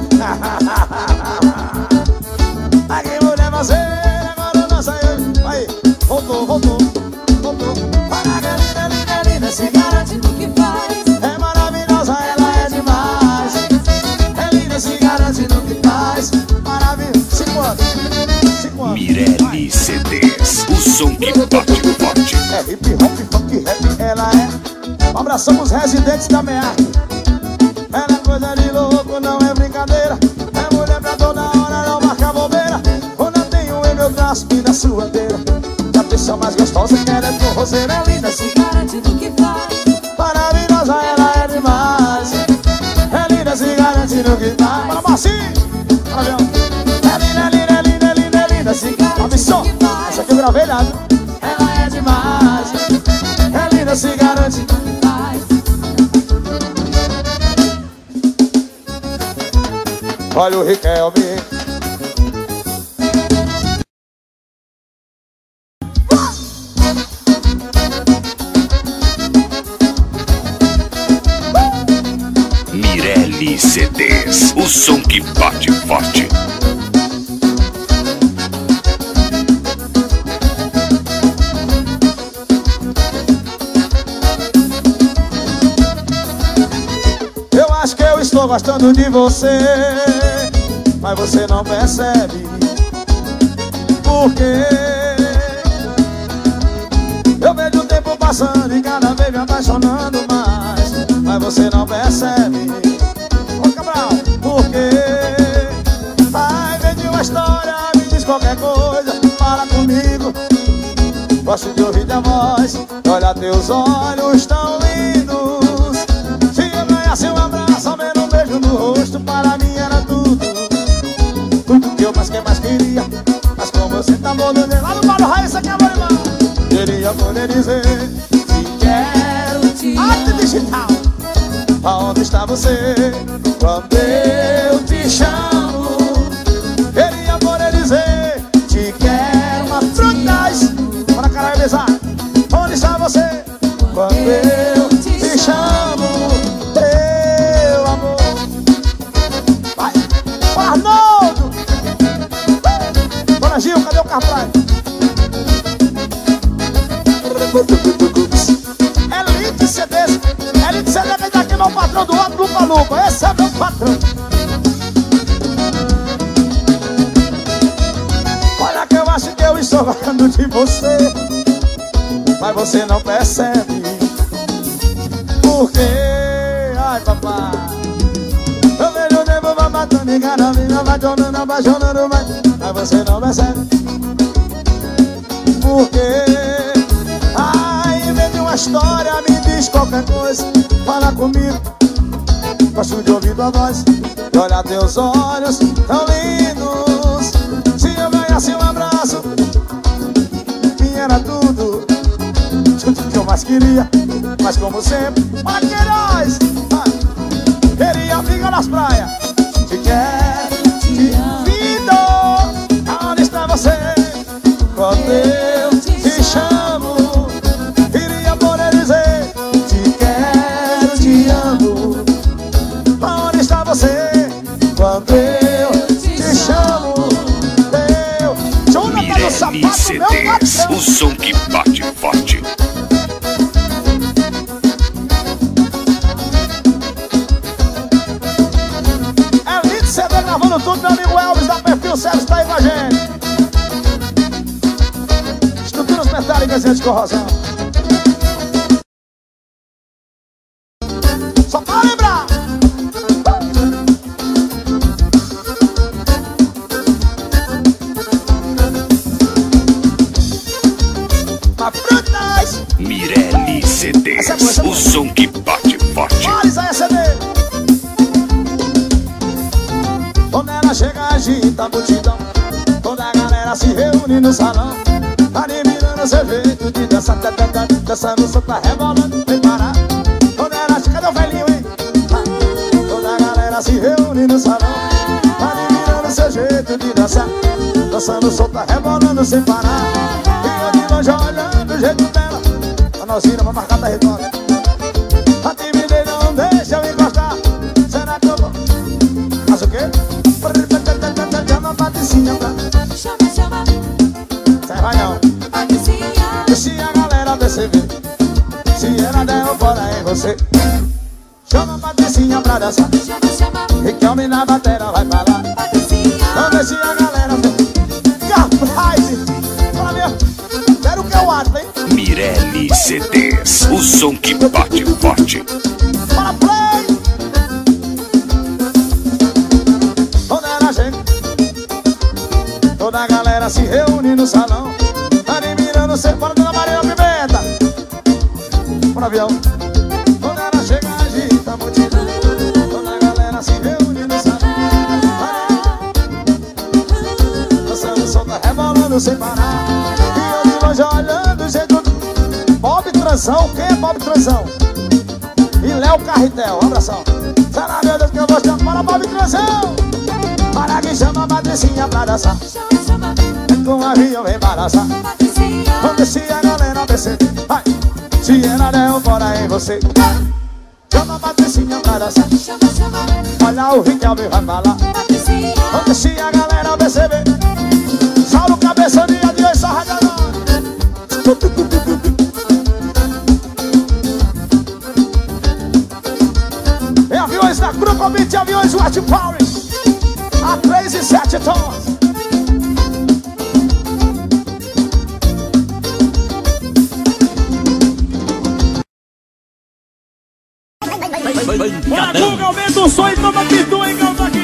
Aqui mulher fazer, agora não saiu. Aí, voltou, voltou, voltou. Para a linda, linda, linda, se garante no que faz. É maravilhosa, ela é demais. É linda, se garante no que faz. Maravilhosa, cinco anos, cinco anos. Mirelli C Ds, o som que bate forte. É hip hop, funk, rap, ela é. Um abração pros residentes da Mear. Ela é coisa de louco, não é brincadeira. É mulher pra toda hora, não marca bobeira. Quando eu tenho em meu braço e na sua beira. E a pessoa mais gostosa que ela é com roseira. É linda, se garante no que faz. Maravilhosa, ela é demais. É linda, se garante no que faz. Bora, Marcinho! É linda, é linda, é linda, é linda, é linda, se garante no que faz. Essa aqui eu gravei lá. Ela é demais. É linda, se garante no que faz. Olha o Riquelme. Mirelli C Ds, o som que bate forte. Eu acho que eu estou gostando de você, mas você não percebe. Por quê? Eu vejo o tempo passando e cada vez me apaixonando mais, mas você não percebe. Ô Cabral, por quê? Ai, vem de uma história, me diz qualquer coisa, fala comigo. Gosto de ouvir tua voz, olha teus olhos tão lindos. Se eu ganhasse um abraço, ao menos um beijo no rosto, para mim era tudo. Tudo que eu mais que mais queria. Mas como você tá morando lá no Paulo Raiz, aqui é amor, irmão. Queria poder dizer te quero, te amo. Digital. Aonde está você quando eu te chamo? Queria poder dizer te quero, uma frutas. Para caralho, besar. Onde está você quando eu te chamo? Meu amor. Vai, Arnoldo. Bora, Gil, cadê o carro praia? Elite C Ds. Elite C Ds que tá aqui, meu patrão do outro Lupa Lupa. Esse é meu patrão. Olha que eu acho que eu estou gostando de você, mas você não percebe. Por quê? Ai, papai. Eu vejo o tempo vai matando e cada vez me apaixonando, apaixonando mais, mas você não percebe. Por quê? Ai, invente uma história, me diz qualquer coisa, fala comigo. Gosto de ouvir tua voz e olhar teus olhos tão lindos. Se eu ganhasse um abraço, mim era tudo. Tudo que eu mais queria, mas como sempre, Maqueiroz, queria ficar nas praias. Te quero, te vindo. Aonde está você quando eu te chamo? Queria poder dizer te quero, te amo. Aonde está você quando eu te chamo? Eu, Jonathan do Mirelli C Ds, o som que bate forte. Elite C D gravando tudo, meu amigo Elvis da Perfil Sérgio está aí com a gente. Estruturas metálicas e anticorrosão. Só pra lembrar. Mas frutas. Mirelli C Ds, o som que bate forte. Olha isso aí, C D. Quando ela chega, agita a multidão. Toda a galera se reúne no salão. Tá admirando seu jeito de dançar, tá, tá, tá, dançando, só tá rebolando, sem parar. Quando ela chega, cadê o velhinho, hein? Toda a galera se reúne no salão. Tá admirando seu jeito de dançar, dançando, só tá rebolando, sem parar. Fica de longe olhando o jeito dela. Nozira pra marcar território. A timidez não deixa eu encostar. Será que eu vou? Faz o quê? Chama a Patricinha pra... Chama, chama, Cê vai não. Patricinha. Se a galera perceber, se ela der o fora em você, chama a Patricinha pra dançar. Chama, chama, E que homem na batera vai falar. Patricinha. Vamos ver se a galera vê. Capaz! Fala mesmo. Quero que eu acho, hein? Mirelle C Ds, o som que bate forte. Fala play! Quando ela chega, toda a galera se reúne no salão, admirando ser fora da Maria Pimenta. Por avião. Quando ela chega, agita a multidão. Toda a galera se reúne no salão, dançando, solta, rebolando sem parar. E eu de longe olhando o jeito do... Bob Transão, quem é Bob Transão? E Léo Carretel, abração. Será, meu Deus, que eu vou chamar para Bob Transão. Para que chama a Patricinha pra dançar. Chama, chama, Com o avião vem balançar. Patricinha. Vamos se a galera perceber. Vai. Se ela der um fora em você, chama a Patricinha pra dançar. Chama, chama, Olha o Riquelme vai falar. Patricinha. Vamos se a galera perceber. Saulo Cabeça de Adiós, só radiador. E aviões da Crocomite, aviões White Power. A três e sete tons. Bora, Guga, aumenta o som e toma pitu, hein, canta aqui.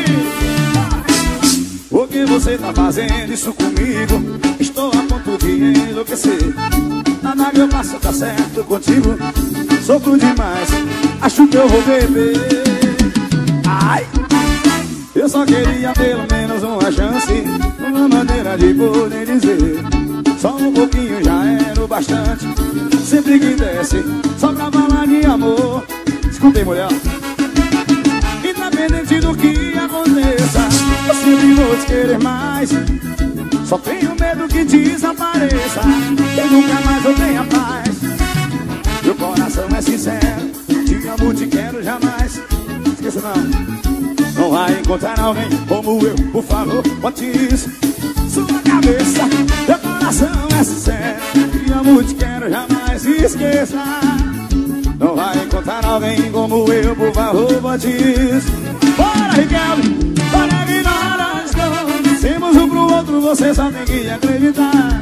O que você tá fazendo isso comigo? Estou a ponto de enlouquecer. Nada que eu faço tá certo contigo. Sofro demais, acho que eu vou beber. Ai, eu só queria pelo menos uma chance, uma maneira de poder dizer. Só um pouquinho já era o bastante. Sempre que desce, só pra falar de amor. Escutei, mulher. Independente do que aconteça, eu sempre vou te querer mais. Só tenho medo que desapareça, que nunca mais eu tenha paz. Meu coração é sincero, te amo, te quero jamais. Esqueça não, não vai encontrar alguém como eu. Por favor, bote isso sua cabeça. Meu coração é sincero, te amo, te quero jamais. Esqueça, não vai encontrar alguém como eu. Por favor, bote isso. Bora, Riquelme, bora que nós dois temos um pro outro, você só tem que acreditar.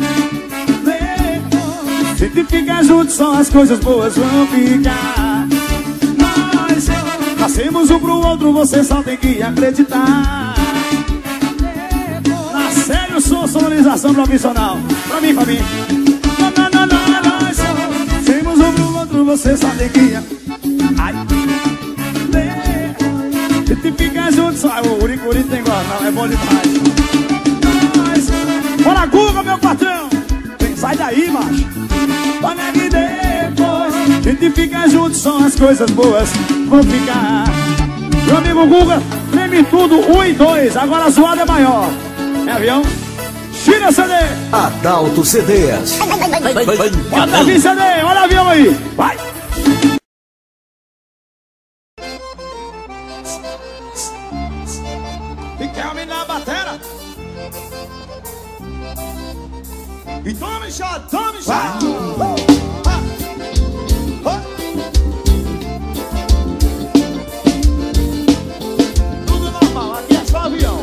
Depois, se te ficar junto, só as coisas boas vão ficar. Nós dois nascemos um pro outro, você só tem que acreditar. Na sério, sou sonorização profissional. Pra mim, pra mim. Não, não, não, não, nós dois temos um pro outro, você só tem que... Ai. Se te ficar junto, só o Uricuri tem igual, não, é bom demais. Nós... Bora, Guga, meu patrão. Vem, sai daí, macho. Olha que depois, se te ficar junto, só as coisas boas vão ficar. Meu amigo Guga, treme tudo, um e dois. Agora a zoada é maior. É avião? Tira C D. Adalto C Ds. Bota vir C D, olha o avião aí. Vai. Riquelme na batera. E tome já, tome já. Uh, ah, uh. Tudo normal, aqui é só avião.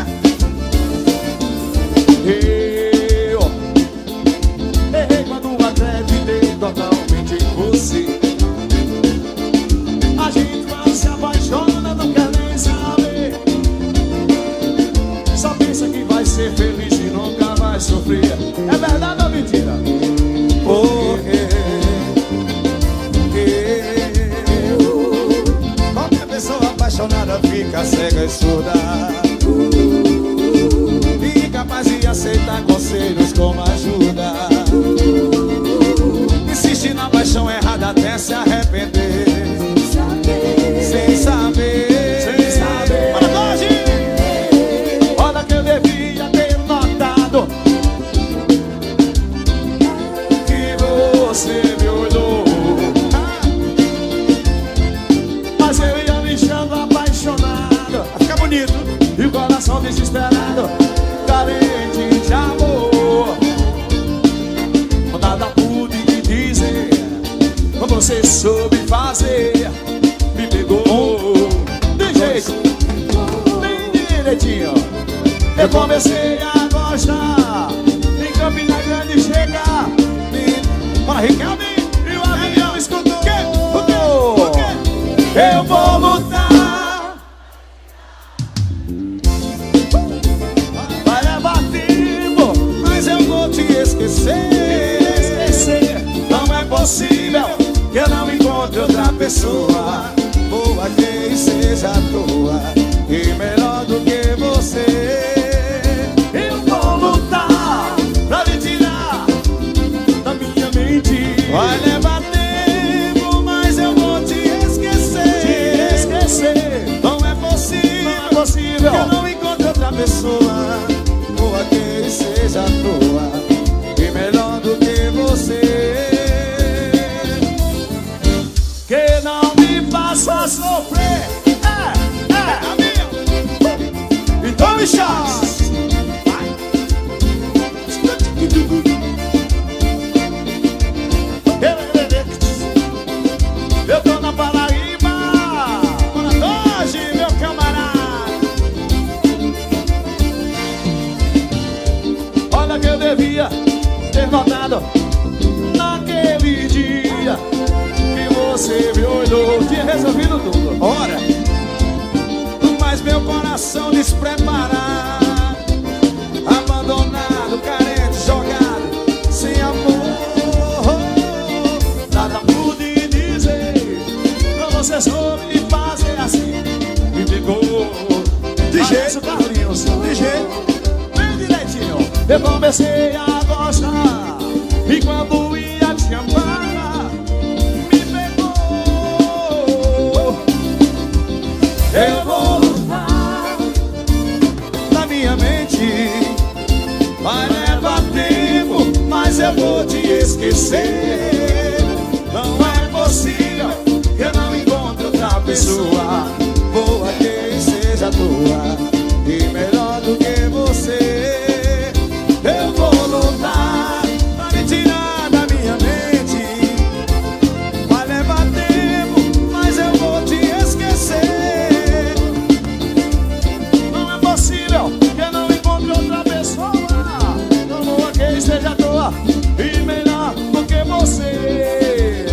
É? Eu errei quando acreditei totalmente em você. A gente quando se apaixona não quer nem saber. Só pensa que vai ser feliz e nunca vai sofrer. É verdade ou mentira? Porque qualquer pessoa apaixonada fica cega e surda, incapaz de aceitar conselhos como ajuda. Insiste na paixão errada até se arrepender. Sem saber, sem saber. Olha, Doge! Olha que eu devia ter notado que você viu comecei a gostar. Em Campina Grande chegar. Bora, Ricardo, e o avião escutou. O quê? O quê? O quê? Eu vou lutar. Vai levar tempo, mas eu vou te esquecer. Esquecer. Não é possível que eu não encontre outra pessoa boa que seja à toa e melhor do que você. Eu vou lutar pra me tirar da minha mente. Vai levar tempo, mas eu vou te esquecer. Te esquecer. Não é possível, não é possível que eu não encontre outra pessoa boa que seja à toa e melhor do que você. Que não me faça sofrer. É, é, então me chama. Eu tô na Paraíba. Bora hoje, meu camarada. Olha que eu devia ter notado naquele dia que você me olhou. Tinha resolvido tudo. Ora, mas meu coração despreparado, abandonado, carente, jogado, sem amor. Nada pude dizer, pra você soube fazer assim. Me pegou de jeito, Carlinhos, de jeito, bem direitinho. Eu comecei a gostar e quando ia te amar, me pegou. Eu vou lutar na minha mente. Vai levar tempo, mas eu vou te esquecer. Não é possível que eu não encontre outra pessoa boa que seja tua e melhor do que você. Eu vou lutar pra me tirar da minha mente. Vai levar tempo, mas eu vou te esquecer. Não é possível que eu não encontre outra pessoa boa que seja à toa e melhor do que você.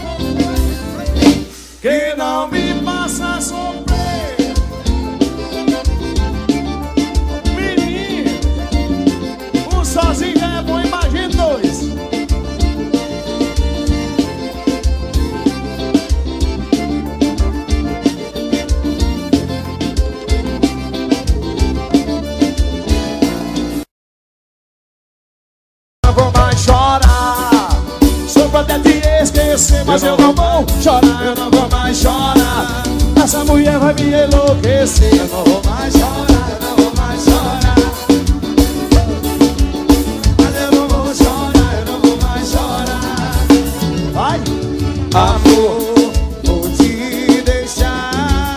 Que não me faça sofrer. Menino, um sozinho é bom, imagine dois. Não vou mais chorar, sou pra até te esquecer, mas eu não vou chorar, eu não vou mais chorar. Essa mulher vai me enlouquecer. Eu não vou mais chorar, eu não vou mais chorar. Mas eu não vou chorar, eu não vou mais chorar. Vai, amor, vou te deixar,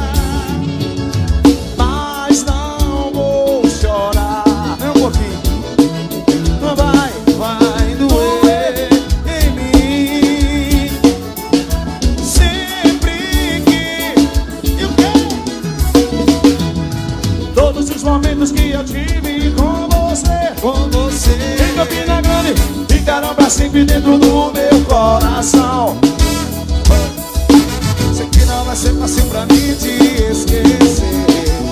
mas não vou chorar. Nem um pouquinho. Vai, vai doer em mim. Sempre que eu quero. Todos os momentos que eu tive com você, com você em Campina Grande, ficaram pra sempre dentro do meu coração. Sei que não vai ser fácil pra mim te esquecer,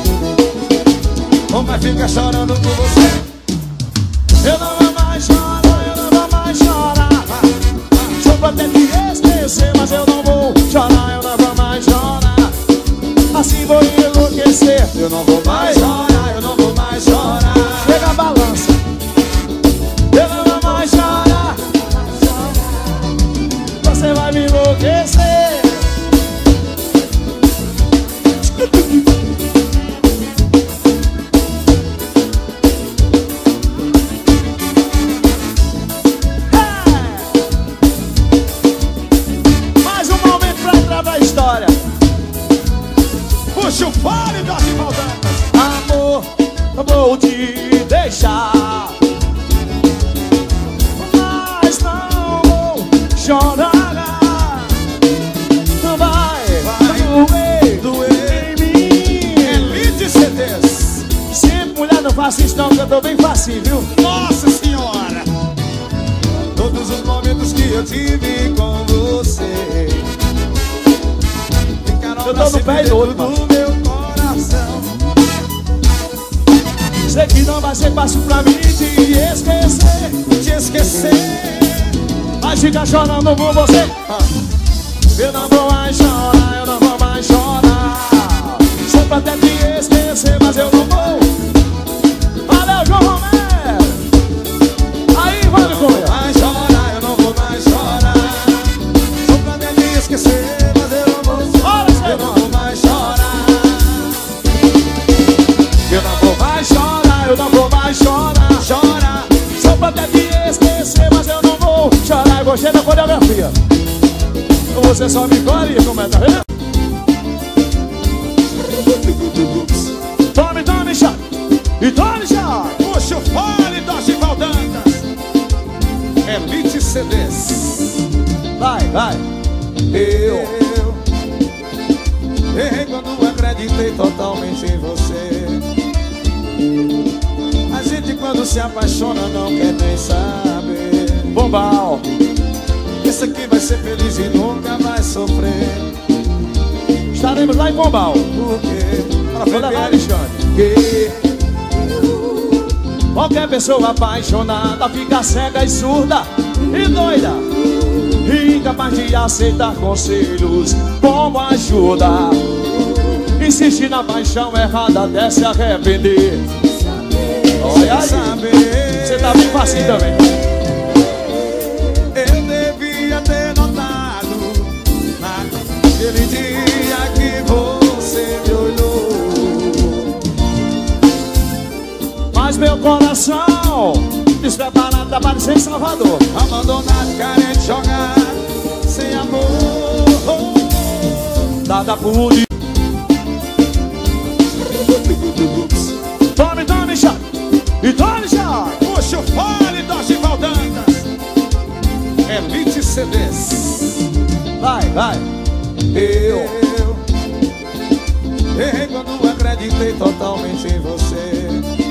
ou vai ficar chorando por você. Eu não vou mais chorar, eu não vou mais chorar. Só pra até te esquecer, mas eu não vou chorar, eu não vou mais chorar. Assim vou enlouquecer. Eu não vou mais chorar, eu não vou mais chorar. Chega a balança. Eu não vou mais chorar. Você vai me enlouquecer. Puxa o fone, Jorge Valdanas. Amor, vou te deixar, mas não vou chorar. Não vai, vai doer, doer em mim. Elite C Ds. Sempre mulher não vai faça isso não, que eu tô bem facinho, viu? Nossa senhora! Todos os momentos que eu tive com você ficaram Eu tô no pé do outro, do meu coração. Sei que não vai ser fácil pra mim te esquecer, te esquecer, mas ficar chorando por você. Eu não vou mais chorar, eu não vou mais chorar. Só pra até te esquecer, mas eu não vou. Valeu, João Romero. Aí, vai me comer. Mais chorar, eu não vou mais chorar. Só pra até te esquecer, mas eu não vou. Eu não vou mais chorar. Eu não vou mais chorar, eu não vou mais chorar. Chorar, só pra até te esquecer, mas eu não vou chorar. Eu gostei da coreografia. Você só me colhe, como é, tá vendo? Tome, tome, chá. E tome, chá. Puxa o fole, Dorival Dantas. Elite C Ds. Vai, vai. Eu errei quando acreditei totalmente em você. A gente quando se apaixona não quer nem saber. Bombal. Esse aqui vai ser feliz e nunca vai sofrer. Estaremos lá em Bombal. Por quê? Para falar lá, Alexandre. Que qualquer pessoa apaixonada fica cega e surda e doida, incapaz de aceitar conselhos como ajuda. Insistir na paixão errada até se arrepender. Olha aí, você tá bem facinho também. Eu devia ter notado naquele dia que você me olhou. Mas meu coração despreparado pra parecer em Salvador. Abandonado, carente, jogado, sem amor. Nada pude. Tome, tome, chá. E tome, chá. Puxa o fole, Dorival Dantas. Elite C Ds. Vai, vai. Eu errei quando acreditei totalmente em você.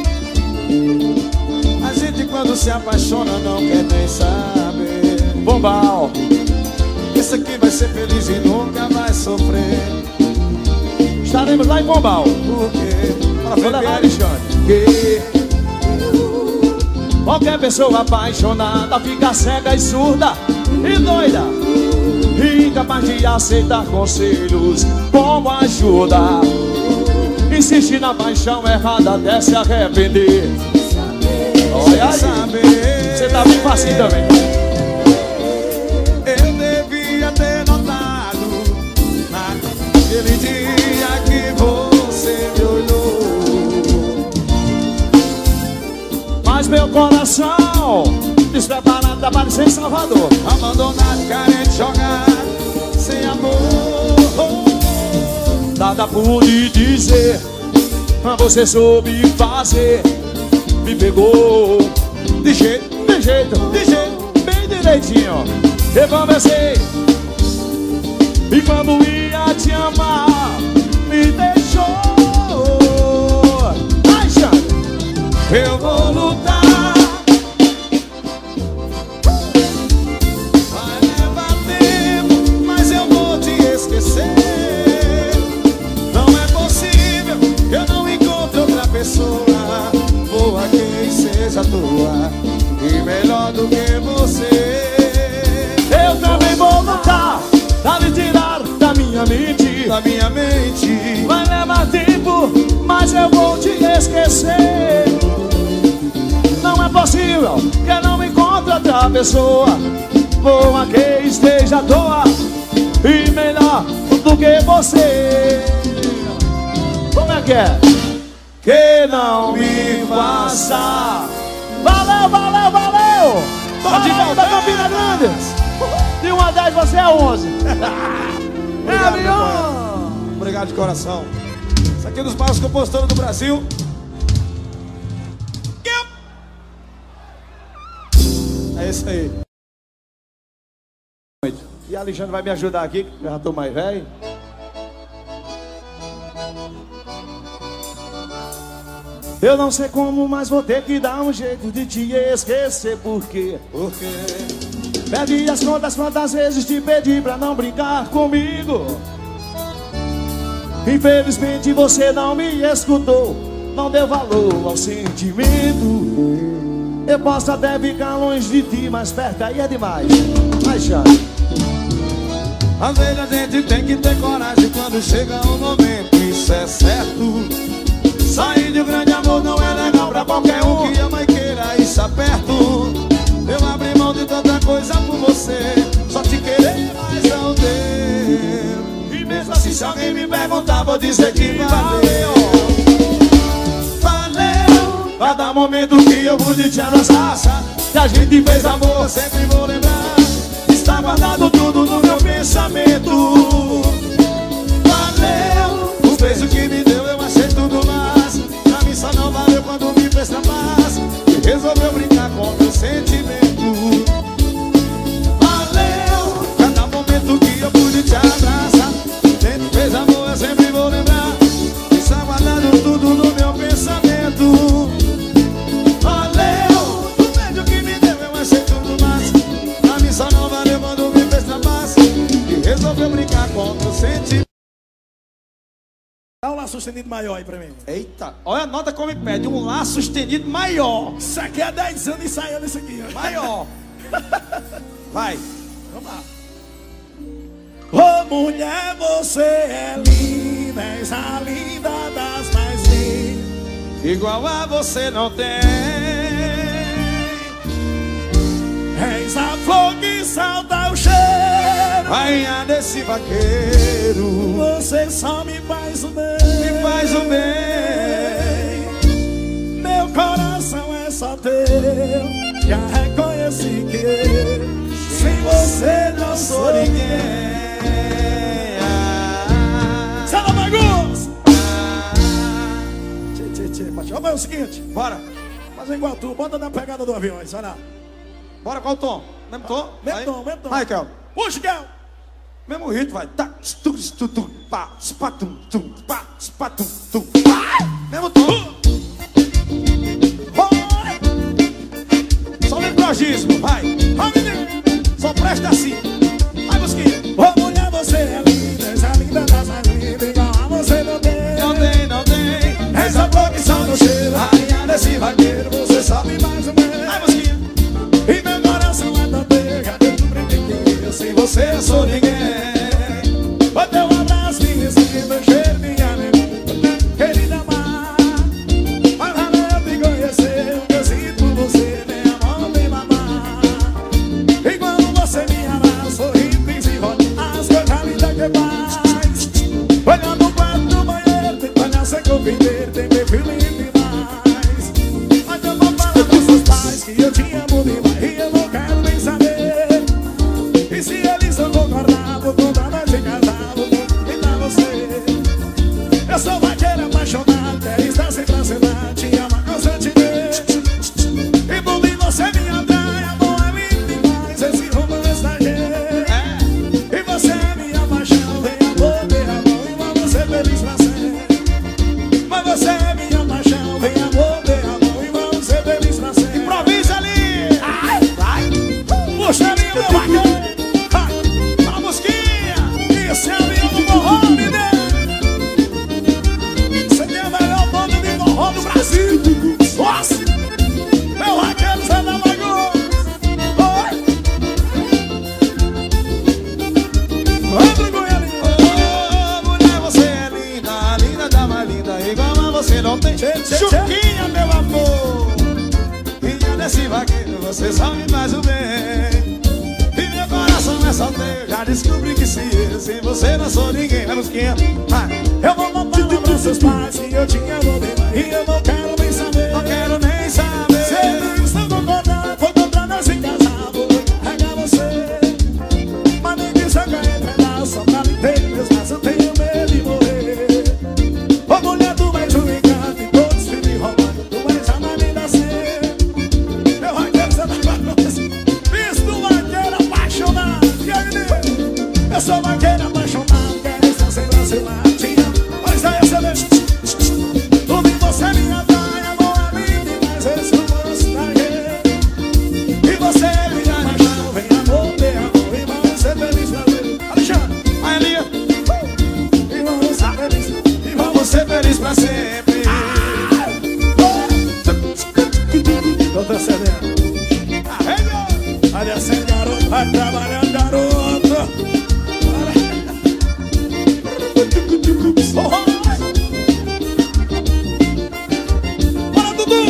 A gente quando se apaixona não quer nem saber. Bombal. Esse aqui vai ser feliz e nunca vai sofrer. Estaremos lá em Bombal. Por quê? Para falar lá, Alexandre. Que qualquer pessoa apaixonada fica cega e surda e doida, incapaz de aceitar conselhos como ajuda. Insistir na paixão errada até se arrepender. Olha aí, você tá bem facinho também. eu devia ter notado naquele dia que você me olhou. Mas meu coração despreparado pra parecer em Salvador. Abandonado, carente, jogado, sem amor. Nada pude dizer, mas você soube fazer. Me pegou de jeito, de jeito, de jeito, bem direitinho. Eu comecei, e quando ia te amar, me deixou. Ai, Xande, Eu vou lutar. Vai levar tempo, mas eu vou te esquecer. Não é possível que eu não encontre outra pessoa boa que seja tua e melhor do que você. eu também vou lutar pra me tirar da minha mente. Da minha mente Vai levar tempo, mas eu vou te esquecer. Não é possível que eu não encontre outra pessoa boa que esteja à toa e melhor do que você. Como é que é? Que não me faça. Valeu, valeu, valeu! Valeu da Campina Grande! De um a dez você é onze. É avião! Obrigado de coração. Isso aqui é dos maiores compositores do Brasil. É isso aí. E a Alexandre vai me ajudar aqui, que eu já tô mais velho. Eu não sei como, mas vou ter que dar um jeito de te esquecer. Por quê? Por quê? Perdi as contas quantas vezes te pedi pra não brincar comigo. Infelizmente você não me escutou, não deu valor ao sentimento. Eu posso até ficar longe de ti, mas perto aí é demais. Mas já às vezes a gente tem que ter coragem quando chega um momento, isso é certo. Sair de um grande amor não é legal pra qualquer um que ama e queira estar perto. Eu abri mão de tanta coisa por você, só te querer, mas não deu. E mesmo assim, se alguém me perguntar, vou dizer que valeu. Valeu. Cada momento que eu pude te abraçar, que a gente fez amor, eu sempre vou lembrar. Está guardado tudo no meu pensamento. Valeu. Os beijos que me deu eu achei tudo mais. Pra mim só não valeu quando me fez pra paz e resolveu brincar com meu sentimento. Valeu. Cada momento que eu pude te abraçar, dentro fez amor, eu sempre vou lembrar. Está guardado tudo no meu pensamento. Valeu. Os beijos que me deu eu achei tudo mais. Pra mim só não valeu quando me fez pra paz e resolveu brincar com meu sentimento. Dá um lá sustenido maior aí pra mim. Eita, olha a nota como me pede. Um lá sustenido maior. Isso aqui é dez anos ensaiando isso aqui. Ó. Maior. Vai. Vamos lá. Ô mulher, você é linda, és a linda das mais lindas. Igual a você não tem. És a flor que salta o cheiro. Rainha desse vaqueiro. Você só me faz o bem. Me faz o bem. Meu coração é só teu. Já reconheci que eu, sem você não sou ninguém. Sala bagunça. Tchê, tchê, tchê. Vamos fazer o seguinte. Bora. Fazer igual tu. Bota na pegada do avião. Vai lá. Bora, qual o tom? Mesmo tom? Mesmo tom, mesmo tom. Vai, Kel. Puxa, Kel. Mesmo ritmo, vai. Tá, stu, stu, tu, pá, spatum, tum, pá, spatum, tum, pá. Mesmo tom. Só virtuosismo, vai. Só presta assim. Vai, Busquinha. Ô mulher, você é linda, és a linda das mais lindas. Igual a você não tem. Não tem, não tem. Essa flor que só no cheiro. Rainha desse vaqueiro. Você sabe mais ou menos. Vai, Busquinha. E meu coração é tão teu. Cadê tu brinquedo que eu sem você eu sou ninguém. Ô teu abraço, minha esquina, meu cheiro, minha menina. Querida amar, mas valeu me conhecer. O que eu sinto por você, meu amor, vem mamar. E quando você me abraça, sorrindo e se roda, as coisas lindas que faz. Olhando no quarto do banheiro, tem que olhar sem corpo inteiro, tem perfil lindo demais. Mas eu vou falar pros seus pais que eu te amo demais e eu não quero nem saber. E se eles não concordar, vou contar nós em casar, vou contar você. Eu sou vaqueiro apaixonado, quero estar sempre a cenar, te amar constantemente. E por mim você me atrai, amor é lindo demais, esse romance da gente. E você é minha paixão, vem amor, vem amor, e vai você feliz pra sempre. Mas você é minha paixão, vem amor, vem amor, e vai você feliz pra sempre. Improvisa ali. Vai! Puxa ali, meu vaqueiro! Vai! Pra Busquinha! Esse é o avião do forró, menino! Você tem a melhor banda de forró do Brasil! Nossa! Meu vaqueiro, Zé da Bagunça! Oi! André Goianinho! Ô, mulher, você é linda, linda da mais linda. Igual a você não tem. Tchê, tchê, tchê. Chuquinha, meu amor. Filha desse vaqueiro, você só me faz o bem. E meu coração é só teu. Já descobri que se eu sem você não sou ninguém. Vai, Busquinha. Vai. Eu vou mandar pra seus pais que eu te amo demais e eu não quero nem saber. Não quero nem saber. Se eles não concordar, vou comprar nós em casar, vou carregar você. Mas nem que joga em pedaço, só pra me ter meus braços, eu tenho medo de morrer. Ô mulher, tu és um encanto e todos os filmes românticos, tu és a mais linda ser. Meu vaqueiro, você tá bagunça. Fiz do vaqueiro apaixonado. E aí, menino? Eu sou vaqueiro apaixonado, quero estar sempre a seu lado. Te amo, mas aí você vê. Tudo em você me atrai, amor. Vai trabalhando, garoto. Bora, Dudu.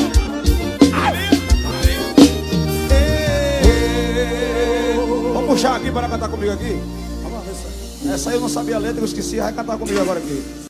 Vamos puxar aqui para cantar comigo aqui. Essa aí eu não sabia a letra, eu esqueci. Vai cantar comigo agora aqui.